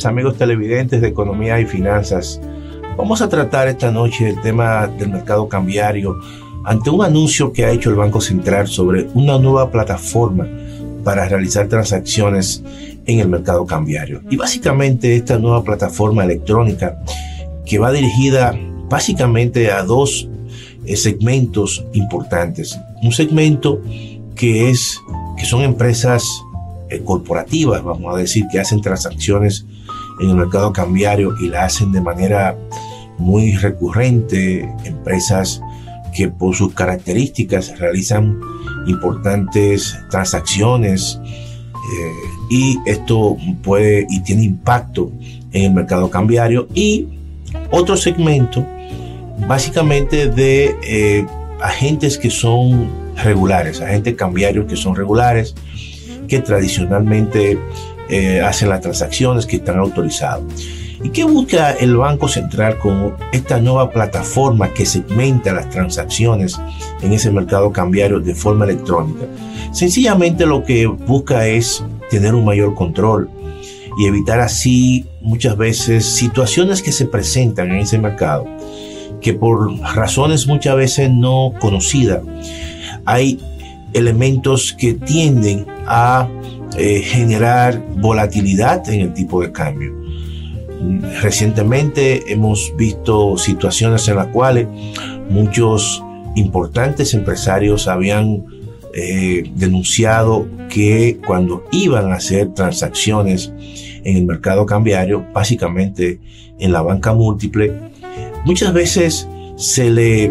Amigos televidentes de Economía y Finanzas. Vamos a tratar esta noche el tema del mercado cambiario ante un anuncio que ha hecho el Banco Central sobre una nueva plataforma para realizar transacciones en el mercado cambiario. Y básicamente esta nueva plataforma electrónica que va dirigida básicamente a dos segmentos importantes. Un segmento que son empresas corporativas, vamos a decir, que hacen transacciones en el mercado cambiario y la hacen de manera muy recurrente, empresas que por sus características realizan importantes transacciones y esto tiene impacto en el mercado cambiario. Y otro segmento básicamente de agentes que son regulares, agentes cambiarios que son regulares, que tradicionalmente hacen las transacciones, que están autorizados. ¿Y qué busca el Banco Central con esta nueva plataforma que segmenta las transacciones en ese mercado cambiario de forma electrónica? Sencillamente lo que busca es tener un mayor control y evitar así muchas veces situaciones que se presentan en ese mercado, que por razones muchas veces no conocidas, hay elementos que tienden a generar volatilidad en el tipo de cambio. Recientemente hemos visto situaciones en las cuales muchos importantes empresarios habían denunciado que cuando iban a hacer transacciones en el mercado cambiario, básicamente en la banca múltiple, muchas veces se le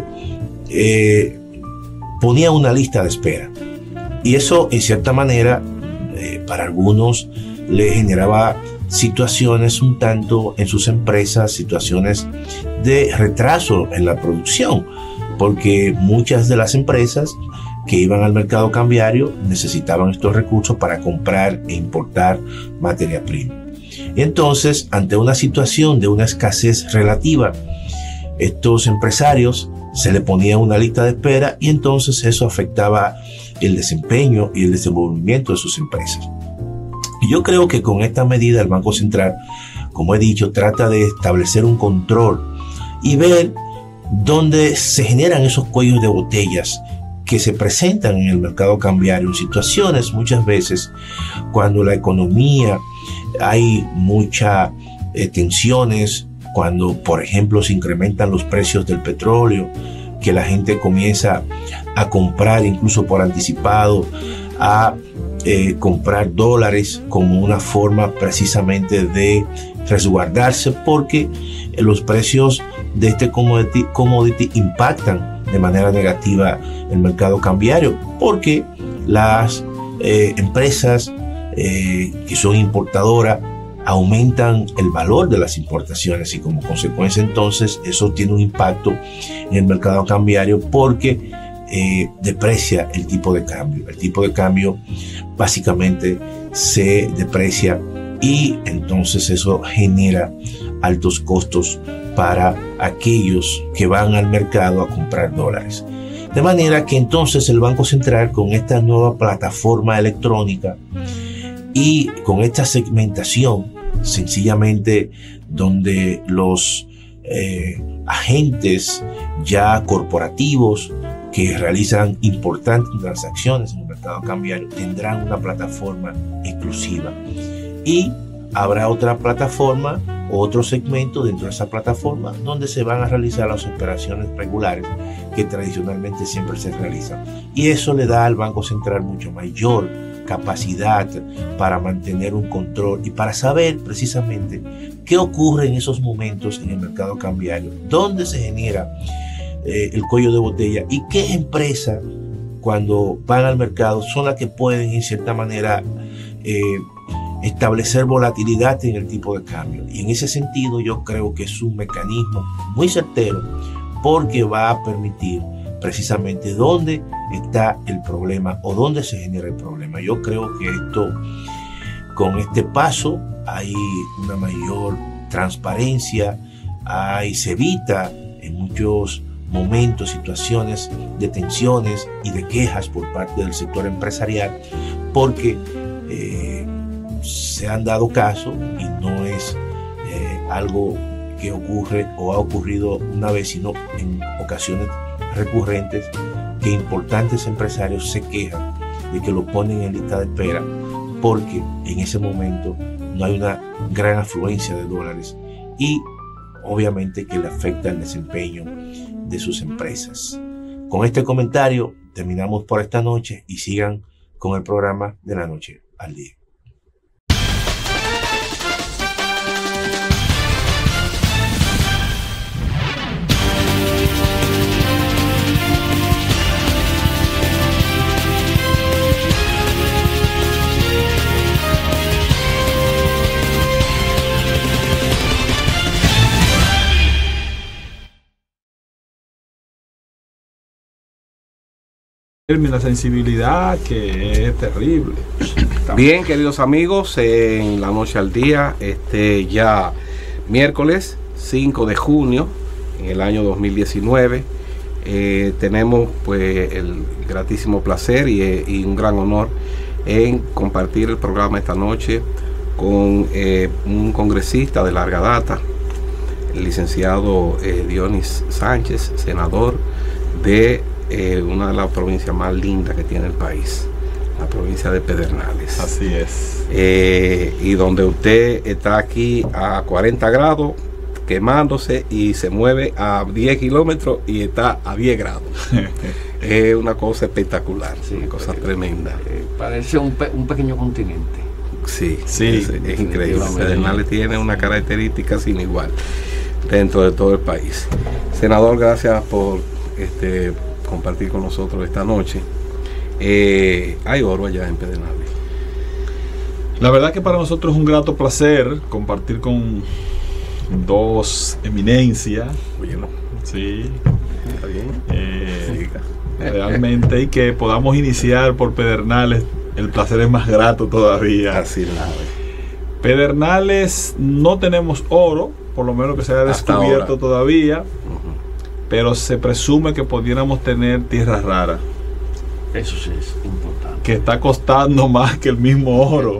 ponía una lista de espera. Y eso, en cierta manera, para algunos le generaba situaciones un tanto en sus empresas, situaciones de retraso en la producción, porque muchas de las empresas que iban al mercado cambiario necesitaban estos recursos para comprar e importar materia prima. Y entonces, ante una situación de una escasez relativa, estos empresarios se le ponía una lista de espera y entonces eso afectaba el desempeño y el desenvolvimiento de sus empresas. Y yo creo que con esta medida el Banco Central, como he dicho, trata de establecer un control y ver dónde se generan esos cuellos de botellas que se presentan en el mercado cambiario, en situaciones muchas veces cuando la economía hay muchas tensiones, cuando por ejemplo se incrementan los precios del petróleo, que la gente comienza a comprar incluso por anticipado, a comprar dólares como una forma precisamente de resguardarse, porque los precios de este commodity impactan de manera negativa el mercado cambiario, porque las empresas que son importadoras aumentan el valor de las importaciones y como consecuencia entonces eso tiene un impacto en el mercado cambiario porque deprecia el tipo de cambio. El tipo de cambio básicamente se deprecia y entonces eso genera altos costos para aquellos que van al mercado a comprar dólares. De manera que entonces el Banco Central, con esta nueva plataforma electrónica y con esta segmentación, sencillamente donde los agentes ya corporativos que realizan importantes transacciones en el mercado cambiario tendrán una plataforma exclusiva y habrá otra plataforma o otro segmento dentro de esa plataforma donde se van a realizar las operaciones regulares que tradicionalmente siempre se realizan, y eso le da al Banco Central mucho mayor capacidad para mantener un control y para saber precisamente qué ocurre en esos momentos en el mercado cambiario, dónde se genera el cuello de botella y qué empresas cuando van al mercado son las que pueden en cierta manera establecer volatilidad en el tipo de cambio. Y en ese sentido yo creo que es un mecanismo muy certero porque va a permitir precisamente dónde está el problema o dónde se genera el problema. Yo creo que con este paso hay una mayor transparencia, se evita en muchos momentos situaciones de tensiones y de quejas por parte del sector empresarial, porque se han dado casos, y no es algo que ocurre o ha ocurrido una vez, sino en ocasiones recurrentes, que importantes empresarios se quejan de que lo ponen en lista de espera porque en ese momento no hay una gran afluencia de dólares y obviamente que le afecta el desempeño de sus empresas. Con este comentario terminamos por esta noche y sigan con el programa de La Noche al Día. La sensibilidad que es terrible. Bien, queridos amigos, en La Noche al Día, ya miércoles 5 de junio en el año 2019, tenemos pues el gratísimo placer y un gran honor en compartir el programa esta noche con un congresista de larga data, el licenciado Dionis Sánchez, senador de una de las provincias más lindas que tiene el país, la provincia de Pedernales. Así es. Y donde usted está aquí a 40 grados quemándose y se mueve a 10 kilómetros y está a 10 grados. Es una cosa espectacular, sí, una cosa tremenda. Parece un pequeño continente. Sí, sí, es increíble. Pedernales tiene una característica sin igual dentro de todo el país. Senador, gracias por compartir con nosotros esta noche. Hay oro allá en Pedernales. La verdad que para nosotros es un grato placer compartir con dos eminencias. Oye, no. Sí. Está bien. Realmente, y que podamos iniciar por Pedernales, el placer es más grato todavía. Así nada. Pedernales no tenemos oro, por lo menos que se haya descubierto todavía. Pero se presume que pudiéramos tener tierras raras. Eso sí es importante. Que está costando más que el mismo oro.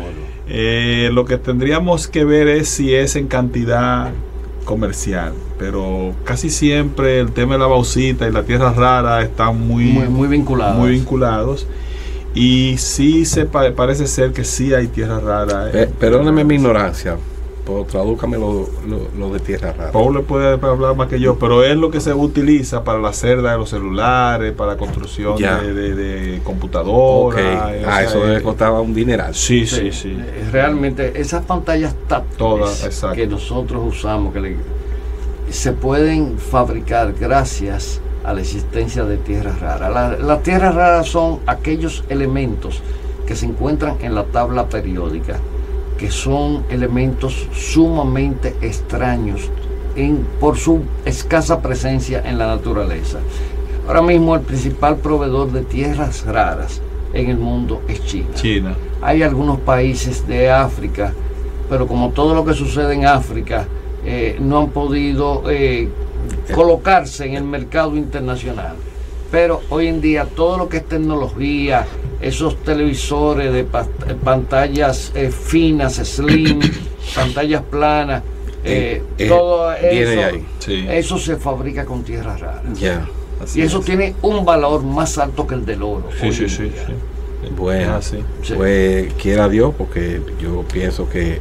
Lo que tendríamos que ver es si es en cantidad comercial. Pero casi siempre el tema de la bauxita y la tierra rara están muy vinculados. Y sí parece ser que sí hay tierra rara. Perdóneme mi ignorancia. Tradúcame lo de tierra rara. Paul le puede hablar más que yo, pero es lo que se utiliza para la cerda de los celulares, para la construcción de computadoras. Okay. Eso debe costar un dineral. Sí. Realmente esas pantallas táctiles que nosotros usamos, se pueden fabricar gracias a la existencia de tierras raras. Las tierras raras son aquellos elementos que se encuentran en la tabla periódica, que son elementos sumamente extraños por su escasa presencia en la naturaleza. Ahora mismo el principal proveedor de tierras raras en el mundo es China. Hay algunos países de África, pero como todo lo que sucede en África, no han podido colocarse en el mercado internacional. Pero hoy en día todo lo que es tecnología, esos televisores de eso, finas, slim, pantallas planas, todo eso se fabrica con tierras raras. Y eso tiene un valor más alto que el del oro. Sí. Bueno, pues quiera Dios, porque yo pienso que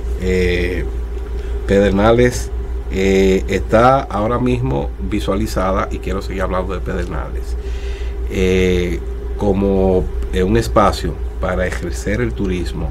Pedernales está ahora mismo visualizada, y quiero seguir hablando de Pedernales, como un espacio para ejercer el turismo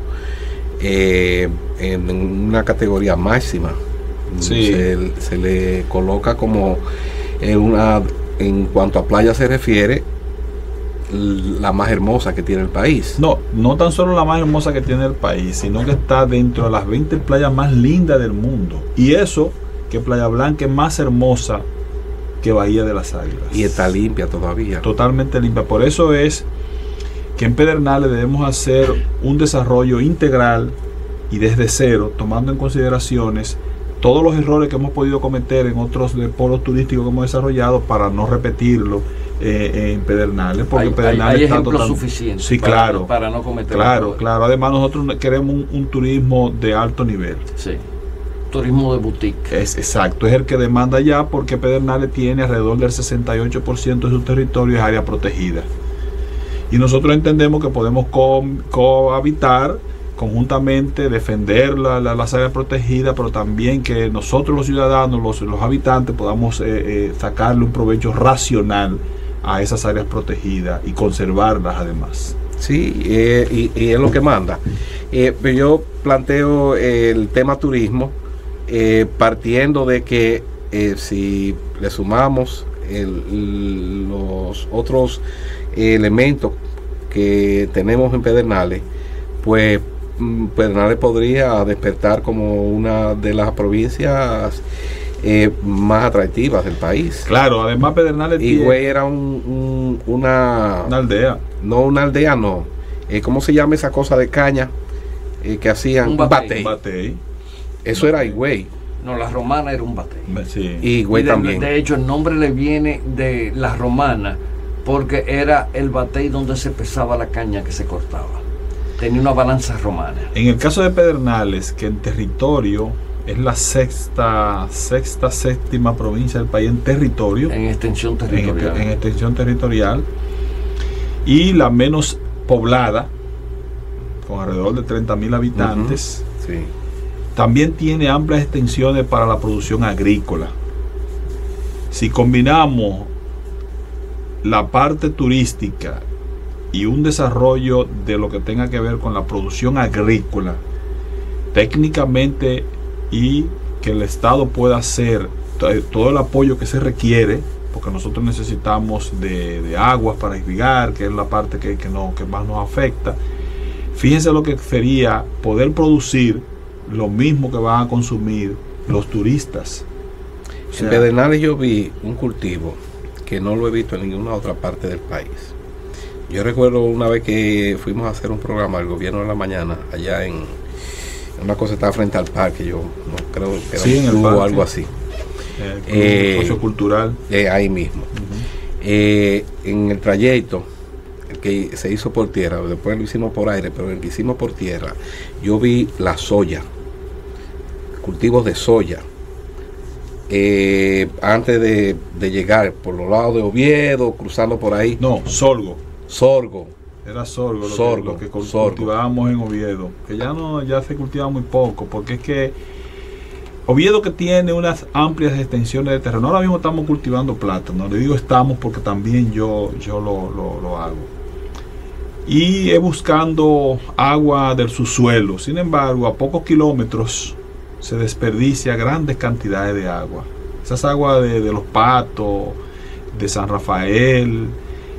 en una categoría máxima. Se le coloca como en cuanto a playa se refiere, la más hermosa que tiene el país. No tan solo la más hermosa que tiene el país, sino que está dentro de las 20 playas más lindas del mundo. Y eso, que Playa Blanca es más hermosa que Bahía de las Águilas. Y está limpia todavía. Totalmente limpia. Por eso es que en Pedernales debemos hacer un desarrollo integral y desde cero, tomando en consideraciones todos los errores que hemos podido cometer en otros polos turísticos que hemos desarrollado, para no repetirlo en Pedernales, porque Pedernales hay ejemplos suficientes. Sí, claro, para no cometer claro. Además nosotros queremos un turismo de alto nivel. Sí. turismo de boutique. Exacto, es el que demanda ya, porque Pedernales tiene alrededor del 68% de su territorio es área protegida. Y nosotros entendemos que podemos cohabitar conjuntamente, defender las áreas protegidas, pero también que nosotros los ciudadanos, los habitantes, podamos sacarle un provecho racional a esas áreas protegidas y conservarlas además. Sí, y es lo que manda. Pero yo planteo el tema turismo partiendo de que si le sumamos los otros elementos que tenemos en Pedernales, pues Pedernales podría despertar como una de las provincias más atractivas del país. Claro, además Pedernales Higüey era una aldea. No, una aldea no. ¿Cómo se llama esa cosa de caña que hacían? Un batey. Eso era Higüey. No, la romana era un batey. Sí. Y Higüey también. De hecho, el nombre le viene de la romana porque era el batey donde se pesaba la caña que se cortaba. Tenía una balanza romana. En el caso de Pedernales, que en territorio es la séptima provincia del país en territorio. En extensión territorial. En extensión territorial. Y la menos poblada, con alrededor de 30.000 habitantes. Sí. También tiene amplias extensiones para la producción agrícola. Si combinamos la parte turística y un desarrollo de lo que tenga que ver con la producción agrícola, técnicamente, y que el Estado pueda hacer todo el apoyo que se requiere, porque nosotros necesitamos de aguas para irrigar, que es la parte que más nos afecta. Fíjense lo que sería poder producir lo mismo que van a consumir los turistas. En Pedernales yo vi un cultivo que no lo he visto en ninguna otra parte del país. Yo recuerdo una vez que fuimos a hacer un programa del Gobierno de la Mañana allá en una cosa que estaba frente al parque, yo no creo que era sí, un club o algo así. Sociocultural. Ahí mismo. En el trayecto, el que se hizo por tierra, después lo hicimos por aire, pero el que hicimos por tierra, yo vi la soya, cultivos de soya. Antes de llegar por los lados de Oviedo, cruzando por ahí. No, sorgo. Era sorgo lo que cultivábamos en Oviedo, que ya se cultiva muy poco, porque es que Oviedo, que tiene unas amplias extensiones de terreno, ahora mismo estamos cultivando plátano. Le digo estamos porque también yo lo hago, y es buscando agua del subsuelo. Sin embargo, a pocos kilómetros se desperdicia grandes cantidades de agua. Esas aguas de Los Patos, de San Rafael.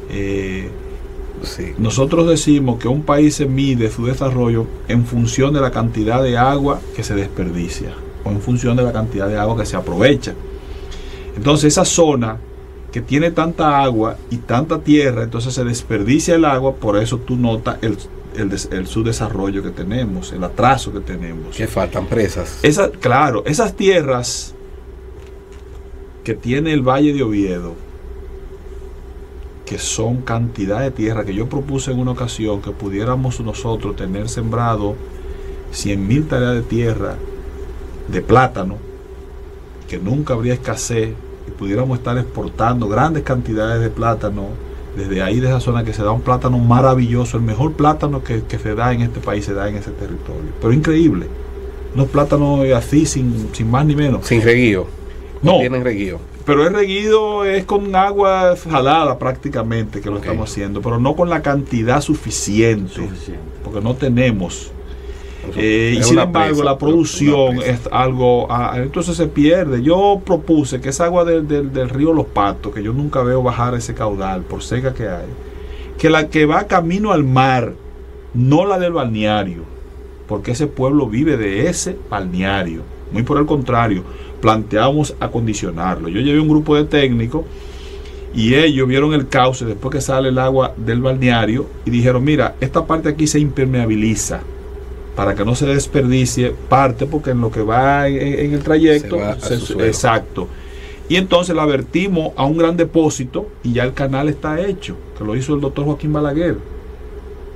Sí. Nosotros decimos que un país se mide su desarrollo en función de la cantidad de agua que se desperdicia, o en función de la cantidad de agua que se aprovecha. Entonces, esa zona que tiene tanta agua y tanta tierra, entonces se desperdicia el agua. Por eso tú notas el subdesarrollo que tenemos, el atraso que tenemos. Que faltan presas. Claro, esas tierras que tiene el Valle de Oviedo, que son cantidad de tierra que yo propuse en una ocasión que pudiéramos nosotros tener sembrado 100.000 tareas de tierra de plátano, que nunca habría escasez, y pudiéramos estar exportando grandes cantidades de plátano desde ahí, de esa zona, que se da un plátano maravilloso. El mejor plátano que se da en este país se da en ese territorio, pero increíble. Unos plátanos así, sin más ni menos. Sin reguío. No tienen reguío. Pero el reguido es con agua salada prácticamente que lo estamos haciendo, pero no con la cantidad suficiente. Porque no tenemos. Y sin embargo, la producción es algo, entonces se pierde. Yo propuse que esa agua del río Los Patos, que yo nunca veo bajar ese caudal por seca que hay, que la que va camino al mar, no la del balneario, porque ese pueblo vive de ese balneario. Muy por el contrario, planteamos acondicionarlo. Yo llevé un grupo de técnicos y ellos vieron el cauce después que sale el agua del balneario y dijeron: mira, esta parte aquí se impermeabiliza para que no se desperdicie parte, porque en lo que va en el trayecto exacto. Y entonces la vertimos a un gran depósito y ya el canal está hecho, que lo hizo el doctor Joaquín Balaguer.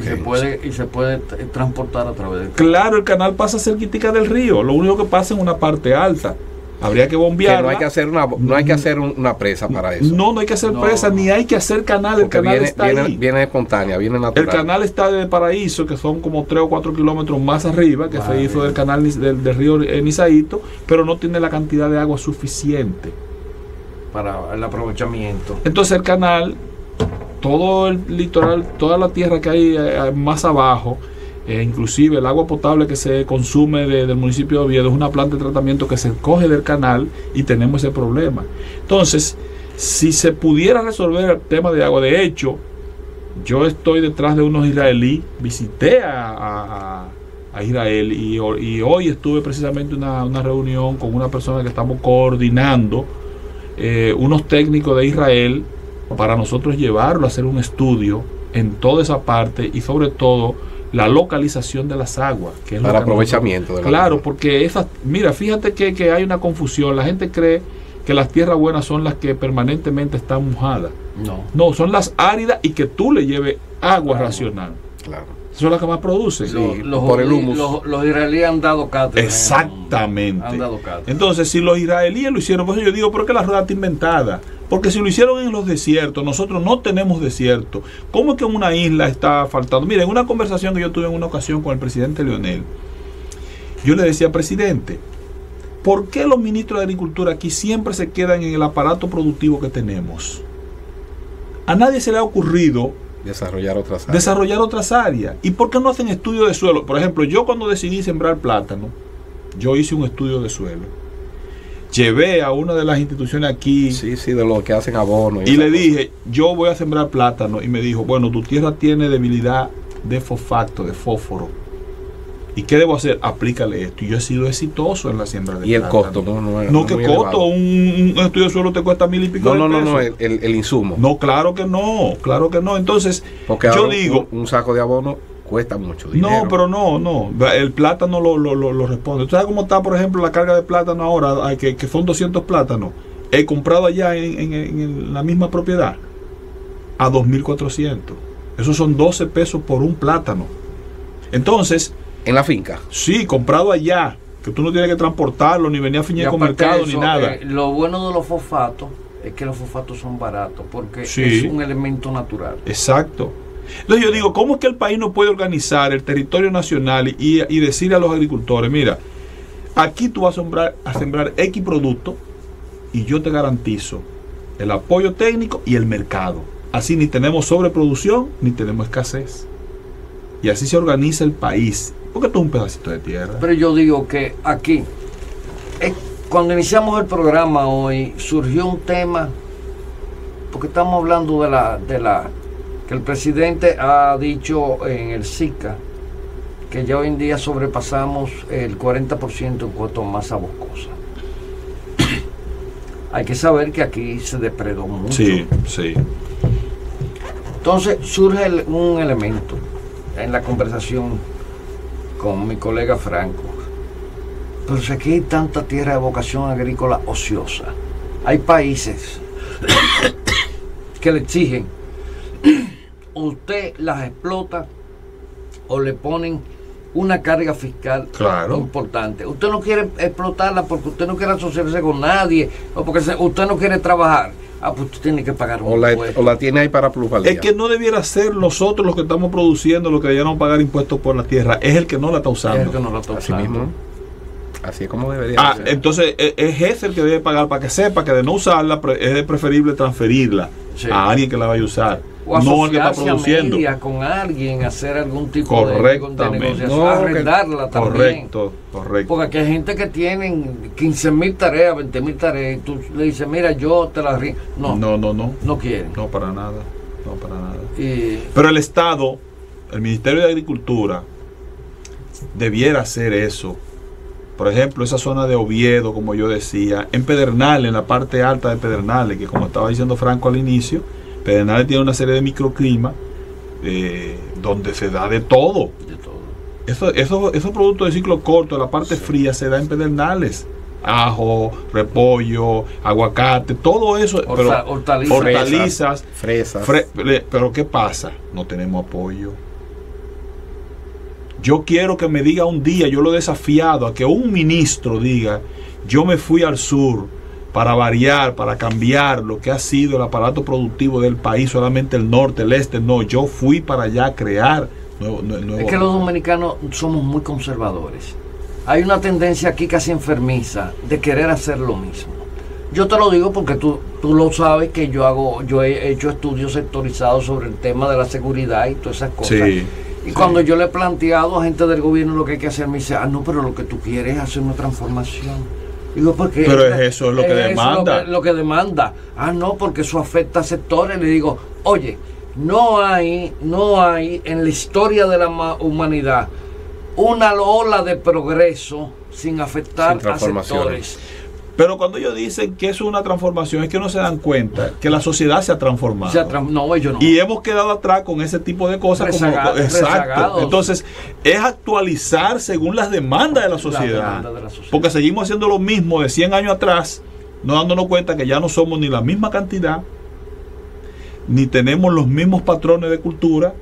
Y se puede transportar a través del canal. Claro, el canal pasa cerquita del río, lo único que pasa en una parte alta. Habría que bombearla. Que no hay que hacer una presa para eso. No hay que hacer presa, ni hay que hacer canal. El canal está ahí. Viene espontánea, viene natural. El canal está de Paraíso, que son como 3 o 4 kilómetros más arriba, que se hizo del canal del río Nizaíto, pero no tiene la cantidad de agua suficiente para el aprovechamiento. Entonces el canal, todo el litoral, toda la tierra que hay más abajo, inclusive el agua potable que se consume del municipio de Oviedo es una planta de tratamiento que se coge del canal y tenemos ese problema. Entonces, si se pudiera resolver el tema de agua, de hecho, yo estoy detrás de unos israelíes, visité a Israel y hoy estuve precisamente en una reunión con una persona que estamos coordinando, unos técnicos de Israel, para nosotros llevarlo a hacer un estudio en toda esa parte y sobre todo la localización de las aguas, que es para aprovechamiento. Claro, porque mira, fíjate que hay una confusión. La gente cree que las tierras buenas son las que permanentemente están mojadas. No, son las áridas y que tú le lleves agua racional. Claro. Eso es lo que más produce. Por el humus. Los israelíes han dado cátedra. Exactamente. Han dado cátedra. Entonces, si los israelíes lo hicieron, pues yo digo, ¿por qué la rueda está inventada? Porque si lo hicieron en los desiertos, nosotros no tenemos desierto. ¿Cómo es que en una isla está faltando? Miren, una conversación que yo tuve en una ocasión con el presidente Leonel, yo le decía, presidente, ¿por qué los ministros de Agricultura aquí siempre se quedan en el aparato productivo que tenemos? A nadie se le ha ocurrido desarrollar otras áreas. ¿Y por qué no hacen estudios de suelo? Por ejemplo, yo cuando decidí sembrar plátano, yo hice un estudio de suelo. Llevé a una de las instituciones aquí. De lo que hacen abono. Y le dije, yo voy a sembrar plátano. Y me dijo, bueno, tu tierra tiene debilidad de fosfato, de fósforo. ¿Y qué debo hacer? Aplícale esto. Y yo he sido exitoso en la siembra de plátano. ¿Y el costo? No, ¿qué costo? Un estudio de suelo te cuesta 1,000 y pico de pesos. No, el insumo. No, claro que no. Entonces, porque yo digo, un saco de abono cuesta mucho dinero. No, pero no. El plátano lo responde. ¿Tú sabes cómo está, por ejemplo, la carga de plátano ahora? Que son 200 plátanos. He comprado allá en la misma propiedad a 2,400. Esos son 12 pesos por un plátano. Entonces, ¿en la finca? Sí, comprado allá. Que tú no tienes que transportarlo, ni venir a Fiñeco con mercado, ni nada. Lo bueno de los fosfatos es que los fosfatos son baratos, porque es un elemento natural. Exacto. Entonces yo digo, ¿cómo es que el país no puede organizar el territorio nacional y decirle a los agricultores, mira, aquí tú vas a sembrar X producto y yo te garantizo el apoyo técnico y el mercado? Así ni tenemos sobreproducción ni tenemos escasez. Y así se organiza el país. Porque esto es un pedacito de tierra. Pero yo digo que aquí, cuando iniciamos el programa hoy, surgió un tema, porque estamos hablando de la que el presidente ha dicho en el SICA, que ya hoy en día sobrepasamos el 40% en cuanto a masa boscosa. Hay que saber que aquí se depredó mucho. Sí. Entonces surge un elemento en la conversación con mi colega Franco. Pero si aquí hay tanta tierra de vocación agrícola ociosa, hay países que le exigen, usted las explota o le ponen una carga fiscal importante. Usted no quiere explotarla porque usted no quiere asociarse con nadie o porque usted no quiere trabajar. Pues usted tiene que pagar un impuesto. O la tiene ahí para plusvalía. Es que no debiera ser nosotros los que estamos produciendo los que deberían pagar impuestos por la tierra. Es el que no la está usando. Es el que no la está usando. Así mismo. Así es como debería ser. Entonces es ese el que debe pagar para que sepa que de no usarla es preferible transferirla a alguien que la vaya a usar. O no el que está produciendo. Con alguien, hacer algún tipo de negociación, arrendarla también. Correcto. Porque aquí hay gente que tienen 15,000 tareas, 20,000 tareas, y tú le dices, mira, yo te las rindo. No quieren. No, para nada. Pero el Estado, el Ministerio de Agricultura, debiera hacer eso. Por ejemplo, esa zona de Oviedo, como yo decía, en Pedernales, en la parte alta de Pedernales, que como estaba diciendo Franco al inicio, Pedernales tiene una serie de microclimas donde se da de todo. Esos productos de ciclo corto, la parte fría, se da en Pedernales. Ajo, repollo, aguacate, todo eso. Hortalizas, fresas. Pero ¿qué pasa? No tenemos apoyo. Yo quiero que me diga un día, yo lo he desafiado a que un ministro diga, yo me fui al sur para variar, para cambiar lo que ha sido el aparato productivo del país, solamente el norte, el este, no, yo fui para allá a crear nuevo. Es que los dominicanos somos muy conservadores. Hay una tendencia aquí casi enfermiza de querer hacer lo mismo. Yo te lo digo porque tú lo sabes que yo he hecho estudios sectorizados sobre el tema de la seguridad y todas esas cosas. Sí. Y cuando yo le he planteado a gente del gobierno lo que hay que hacer, me dice, no, pero lo que tú quieres es hacer una transformación. Digo, porque pero eso es lo que demanda. Lo que demanda. No, porque eso afecta a sectores. Le digo, oye, no hay en la historia de la humanidad una ola de progreso sin afectar a sectores. Pero cuando ellos dicen que eso es una transformación, es que no se dan cuenta que la sociedad se ha transformado. No, ellos no. Y hemos quedado atrás con ese tipo de cosas. Exacto. Entonces, es actualizar según las demandas de la sociedad. Porque seguimos haciendo lo mismo de 100 años atrás, no dándonos cuenta que ya no somos ni la misma cantidad, ni tenemos los mismos patrones de cultura.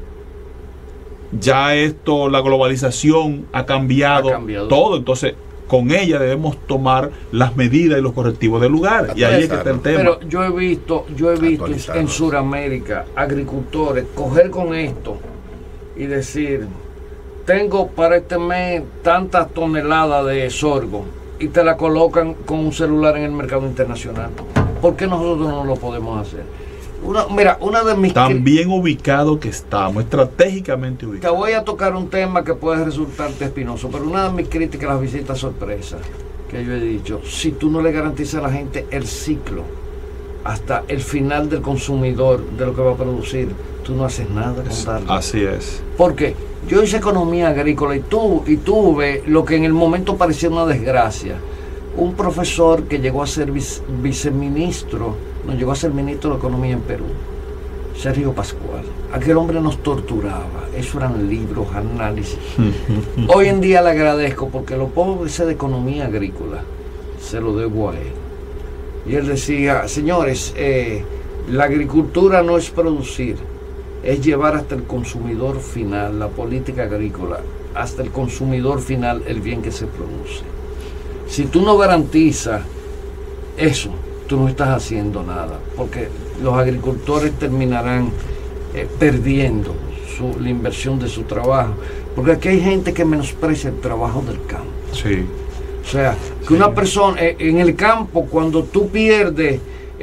Ya la globalización ha cambiado todo. Entonces, con ella debemos tomar las medidas y los correctivos del lugar. Y ahí es que está el tema. Pero yo he visto en Sudamérica agricultores coger con esto y decir, tengo para este mes tantas toneladas de sorgo, y te la colocan con un celular en el mercado internacional. ¿Por qué nosotros no lo podemos hacer? Una de mis... Tan bien ubicado que estamos, estratégicamente ubicados. Te voy a tocar un tema que puede resultarte espinoso, pero una de mis críticas a las visitas sorpresa, que yo he dicho, si tú no le garantizas a la gente el ciclo hasta el final del consumidor de lo que va a producir, tú no haces nada con darle. Así es. Porque yo hice economía agrícola y tuve lo que en el momento parecía una desgracia. Un profesor que llegó a ser viceministro, no llegó a ser ministro de Economía en Perú, Sergio Pascual. Aquel hombre nos torturaba. Eso eran libros, análisis. Hoy en día le agradezco porque lo poco que sé de economía agrícola se lo debo a él. Y él decía, señores, la agricultura no es producir, es llevar hasta el consumidor final, la política agrícola, hasta el consumidor final el bien que se produce. Si tú no garantizas eso, tú no estás haciendo nada, porque los agricultores terminarán perdiendo la inversión de su trabajo, porque aquí hay gente que menosprecia el trabajo del campo. Sí. O sea, que una persona en el campo, cuando tú pierdes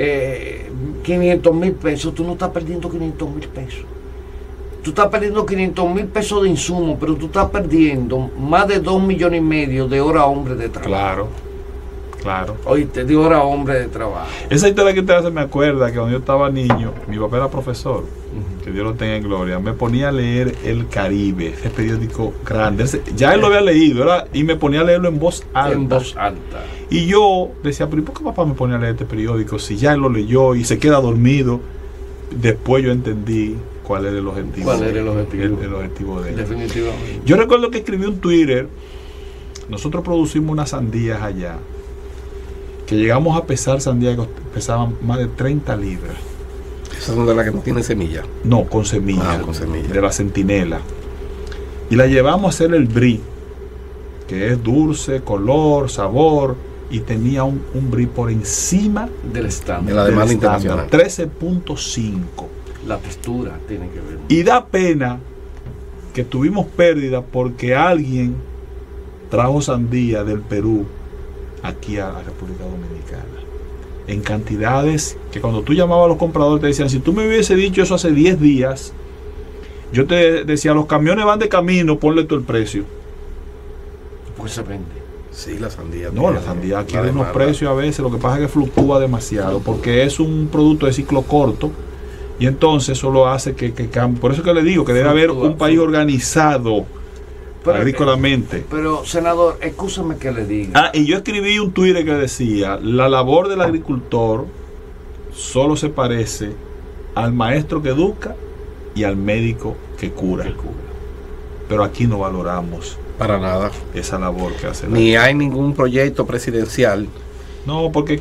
500,000 pesos, tú no estás perdiendo 500,000 pesos. Tú estás perdiendo 500,000 pesos de insumo, pero tú estás perdiendo más de 2,5 millones de horas hombre de trabajo. Claro. Oíste, de hora hombre de trabajo. Esa historia que te hace me acuerda que cuando yo estaba niño, mi papá era profesor, que Dios lo tenga en gloria, me ponía a leer El Caribe, ese periódico grande. Ya él lo había leído, y me ponía a leerlo en voz alta. En voz alta. Y yo decía, pero ¿y por qué papá me pone a leer este periódico si ya él lo leyó y se queda dormido? Después yo entendí cuál era el objetivo. El objetivo de él. Definitivamente. Yo recuerdo que escribí un Twitter. Nosotros producimos unas sandías allá, que llegamos a pesar sandías que pesaban más de 30 libras. ¿Esas son de las que no tienen semilla? No, con semilla. Con semilla. De la centinela. Y la llevamos a hacer el brie, que es dulce, color, sabor, y tenía un brie por encima del estándar. De la demanda internacional. 13.5. La textura tiene que ver. Y da pena que tuvimos pérdida porque alguien trajo sandía del Perú aquí a la República Dominicana en cantidades que cuando tú llamabas a los compradores te decían, si tú me hubiese dicho eso hace 10 días, yo te decía, los camiones van de camino, ponle tú el precio. Pues se vende. Sí, la sandía. No, la sandía aquí de unos precios a veces, lo que pasa es que fluctúa demasiado porque es un producto de ciclo corto. Y entonces eso lo hace que cambie. Por eso que le digo que debe haber un país organizado agrícolamente. Pero, senador, excúsame que le diga. Y yo escribí un Twitter que decía, la labor del agricultor solo se parece al maestro que educa y al médico que cura. Pero aquí no valoramos para nada esa labor que hace. Ni hay ningún proyecto presidencial no, porque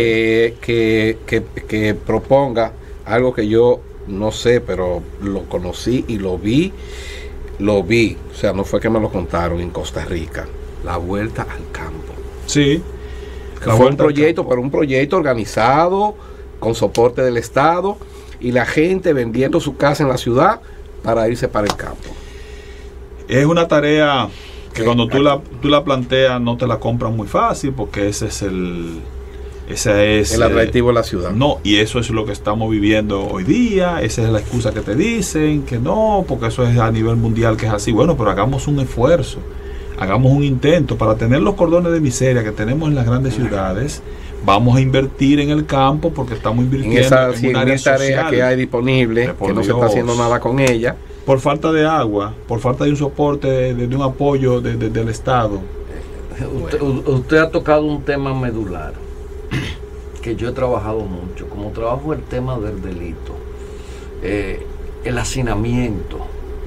que proponga algo que yo no sé, pero lo conocí y lo vi lo vi, o sea, no fue que me lo contaron, en Costa Rica, la vuelta al campo. Sí. Fue un proyecto, pero un proyecto organizado, con soporte del Estado, y la gente vendiendo su casa en la ciudad para irse para el campo. Es una tarea que cuando tú la planteas no te la compran muy fácil, porque ese es el atractivo de la ciudad. No, y eso es lo que estamos viviendo hoy día. Esa es la excusa que te dicen, que no, porque eso es a nivel mundial que es así. Bueno, pero hagamos un esfuerzo, hagamos un intento para tener los cordones de miseria que tenemos en las grandes ciudades. Vamos a invertir en el campo, porque estamos invirtiendo en un área social que hay disponible, que no se está haciendo nada con ella. Por falta de agua, por falta de un soporte, de un apoyo del Estado. Usted ha tocado un tema medular que yo he trabajado mucho. Como trabajo el tema del delito, el hacinamiento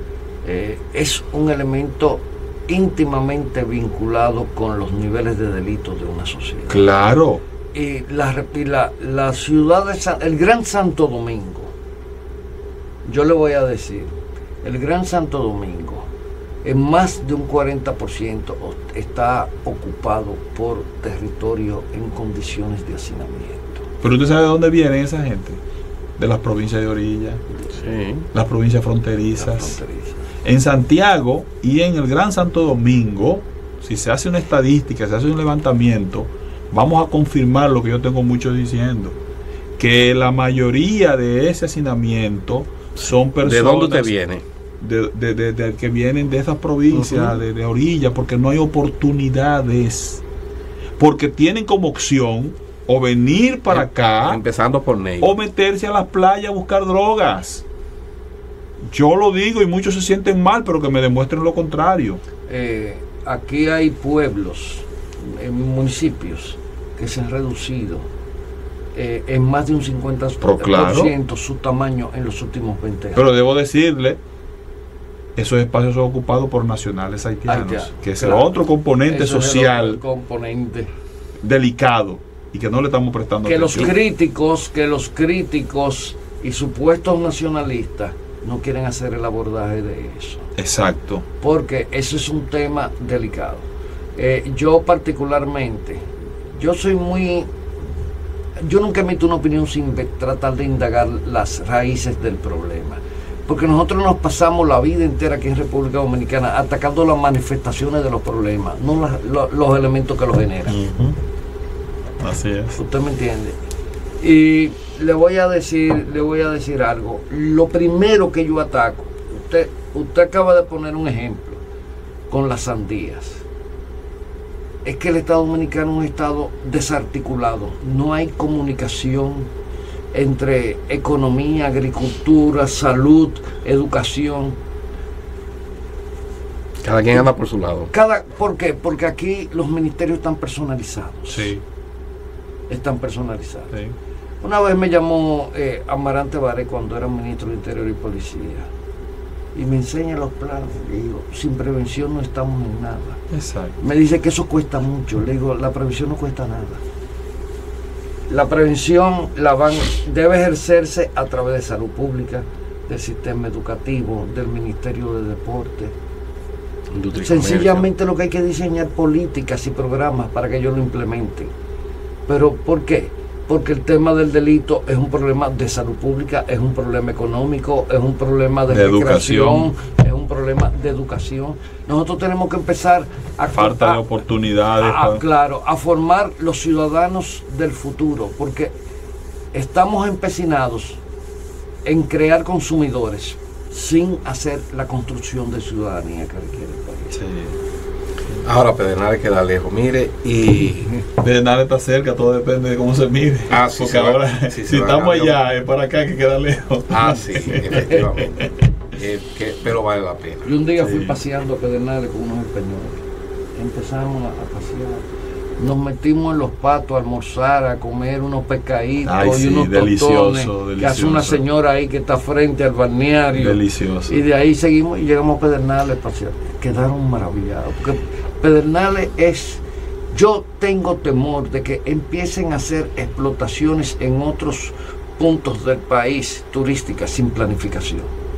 es un elemento íntimamente vinculado con los niveles de delitos de una sociedad. Claro. Y la ciudad el Gran Santo Domingo, yo le voy a decir, el Gran Santo Domingo, en más de un 40% está ocupado por territorio en condiciones de hacinamiento. Pero usted sabe de dónde viene esa gente, de las provincias de orilla, sí, las provincias fronterizas. En Santiago y en el Gran Santo Domingo, si se hace una estadística, se hace un levantamiento, vamos a confirmar lo que yo tengo mucho diciendo, que la mayoría de ese hacinamiento son personas... ¿De dónde usted viene? De que vienen de esas provincias, de orilla, porque no hay oportunidades, porque tienen como opción o venir para acá, empezando por Neiva, o meterse a las playas a buscar drogas. Yo lo digo y muchos se sienten mal, pero que me demuestren lo contrario. Aquí hay pueblos, municipios que se han reducido en más de un 50% su tamaño en los últimos 20 años. Pero debo decirle, esos espacios son ocupados por nacionales haitianos, que es otro componente social delicado y que no le estamos prestando atención. Que los críticos y supuestos nacionalistas no quieren hacer el abordaje de eso. Exacto. Porque eso es un tema delicado. Yo particularmente, yo nunca emito una opinión sin tratar de indagar las raíces del problema. Porque nosotros nos pasamos la vida entera aquí en República Dominicana atacando las manifestaciones de los problemas, no los elementos que los generan. Así es. ¿Usted me entiende? Y le voy a decir algo. Lo primero que yo ataco, usted acaba de poner un ejemplo con las sandías. Es que el Estado Dominicano es un Estado desarticulado. No hay comunicación entre economía, agricultura, salud, educación. Cada quien anda por su lado. ¿Por qué? Porque aquí los ministerios están personalizados. Sí. Están personalizados. Sí. Una vez me llamó Amarante Baré cuando era ministro de Interior y Policía y me enseña los planes. Le digo, sin prevención no estamos en nada. Exacto. Me dice que eso cuesta mucho. Le digo, la prevención no cuesta nada. La prevención debe ejercerse a través de salud pública, del sistema educativo, del Ministerio de Deporte. Sencillamente lo que hay que diseñar políticas y programas para que ellos lo implementen. ¿Pero por qué? Porque el tema del delito es un problema de salud pública, es un problema económico, es un problema de recreación, es un problema de educación. Nosotros tenemos que empezar falta de oportunidades. Claro, a formar los ciudadanos del futuro, porque estamos empecinados en crear consumidores sin hacer la construcción de ciudadanía que requiere el país. Sí. Ahora Pedernales queda lejos, mire, y Pedernales está cerca, todo depende de cómo se mide. Sí, porque ahora, si estamos allá, es para acá que queda lejos. Sí, efectivamente. Pero vale la pena. Y un día fui paseando a Pedernales con unos españoles. Empezamos a pasear. Nos metimos en los patos a almorzar, a comer unos pescaditos y unos tostones que hace una señora ahí que está frente al balneario. Delicioso. Y de ahí seguimos y llegamos a Pedernales a pasear. Quedaron maravillados. Porque Pedernales yo tengo temor de que empiecen a hacer explotaciones en otros puntos del país turísticas sin planificación.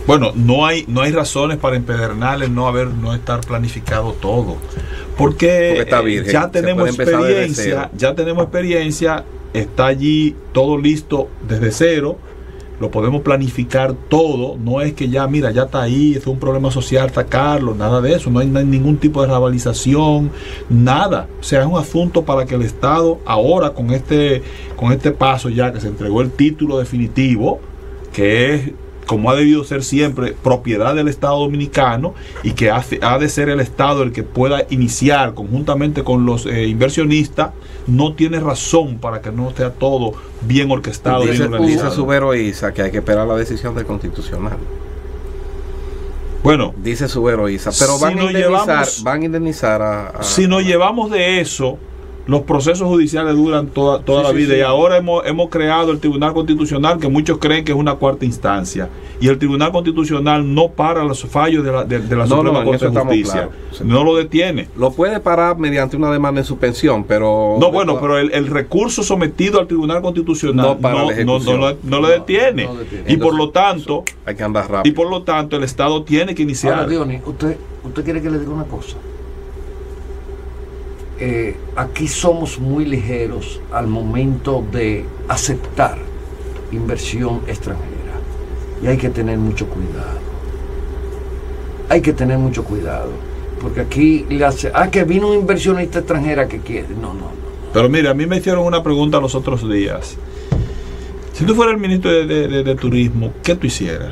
Bueno, no hay razones para en Pedernales no estar planificado todo. Porque está virgen, ya tenemos experiencia, está allí todo listo desde cero, lo podemos planificar todo, no es que ya, mira, ya está ahí, es un problema social, atacarlo, nada de eso, no hay ningún tipo de rabalización, nada. O sea, es un asunto para que el Estado ahora con este paso ya que se entregó el título definitivo, que es, como ha debido ser siempre, propiedad del Estado dominicano, y que ha de ser el Estado el que pueda iniciar conjuntamente con los inversionistas, no tiene razón para que no esté todo bien orquestado, bien organizado. Dice Subero Isa que hay que esperar la decisión del Constitucional. Bueno, dice Subero Isa, pero si van a indemnizar si nos llevamos de eso, los procesos judiciales duran toda la vida. Y ahora hemos creado el Tribunal Constitucional, que muchos creen que es una cuarta instancia. Y el Tribunal Constitucional no para los fallos de la Suprema Corte de Justicia. Claro. No lo detiene. Lo puede parar mediante una demanda en suspensión, pero... No, bueno, pero el recurso sometido al Tribunal Constitucional no lo detiene. Y entonces, por lo tanto... hay que andar rápido. Y por lo tanto, el Estado tiene que iniciar... Ahora, Dionis, ¿usted quiere que le diga una cosa? Aquí somos muy ligeros al momento de aceptar inversión extranjera, y hay que tener mucho cuidado. Porque aquí le hace, que vino una inversionista extranjera que quiere. No. Pero mira, a mí me hicieron una pregunta los otros días. Si tú fueras el ministro de Turismo, ¿qué tú hicieras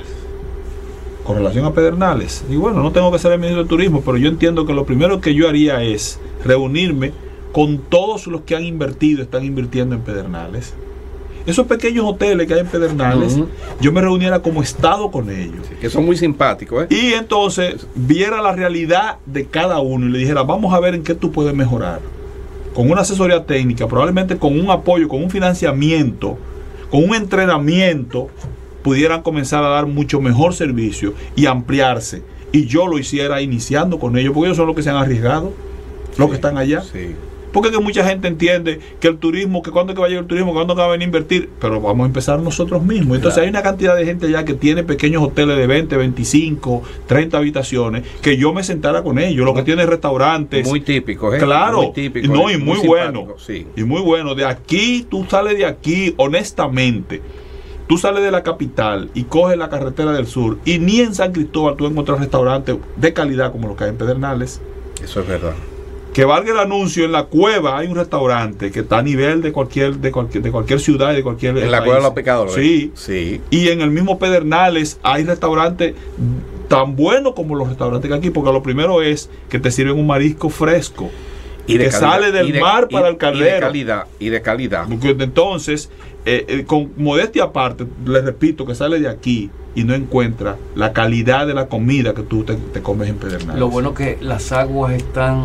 con relación a Pedernales? Y bueno, no tengo que ser el ministro de Turismo, pero yo entiendo que lo primero que yo haría es reunirme con todos los que están invirtiendo en Pedernales. Esos pequeños hoteles que hay en Pedernales, yo me reuniera como Estado con ellos. Sí, que son muy simpáticos, Y entonces viera la realidad de cada uno y le dijera, vamos a ver en qué tú puedes mejorar. Con una asesoría técnica, probablemente con un apoyo, con un financiamiento, con un entrenamiento, pudieran comenzar a dar mucho mejor servicio y ampliarse. Y yo lo hiciera iniciando con ellos, porque ellos son los que se han arriesgado, los que están allá. Sí. Porque que mucha gente entiende que el turismo, que cuándo es que va a llegar el turismo, cuándo es que va a venir a invertir, pero vamos a empezar nosotros mismos. Entonces hay una cantidad de gente allá que tiene pequeños hoteles de 20, 25, 30 habitaciones, que yo me sentara con ellos, los que tienen restaurantes. Muy típicos, Claro, muy típico, y muy bueno. Sí. Y muy bueno. De aquí, tú sales de aquí, honestamente. Tú sales de la capital y coges la carretera del sur, y ni en San Cristóbal tú encuentras restaurantes de calidad como los que hay en Pedernales. Eso es verdad. Que valga el anuncio, en la Cueva hay un restaurante que está a nivel de cualquier ciudad y de cualquier en la Cueva de los Pescadores. Sí. Y en el mismo Pedernales hay restaurantes tan buenos como los restaurantes que aquí, porque lo primero es que te sirven un marisco fresco y que sale del mar para el caldero. Y de calidad. Porque entonces, con modestia aparte, les repito, que sale de aquí y no encuentra la calidad de la comida que tú te comes en Pedernales. Lo bueno que las aguas están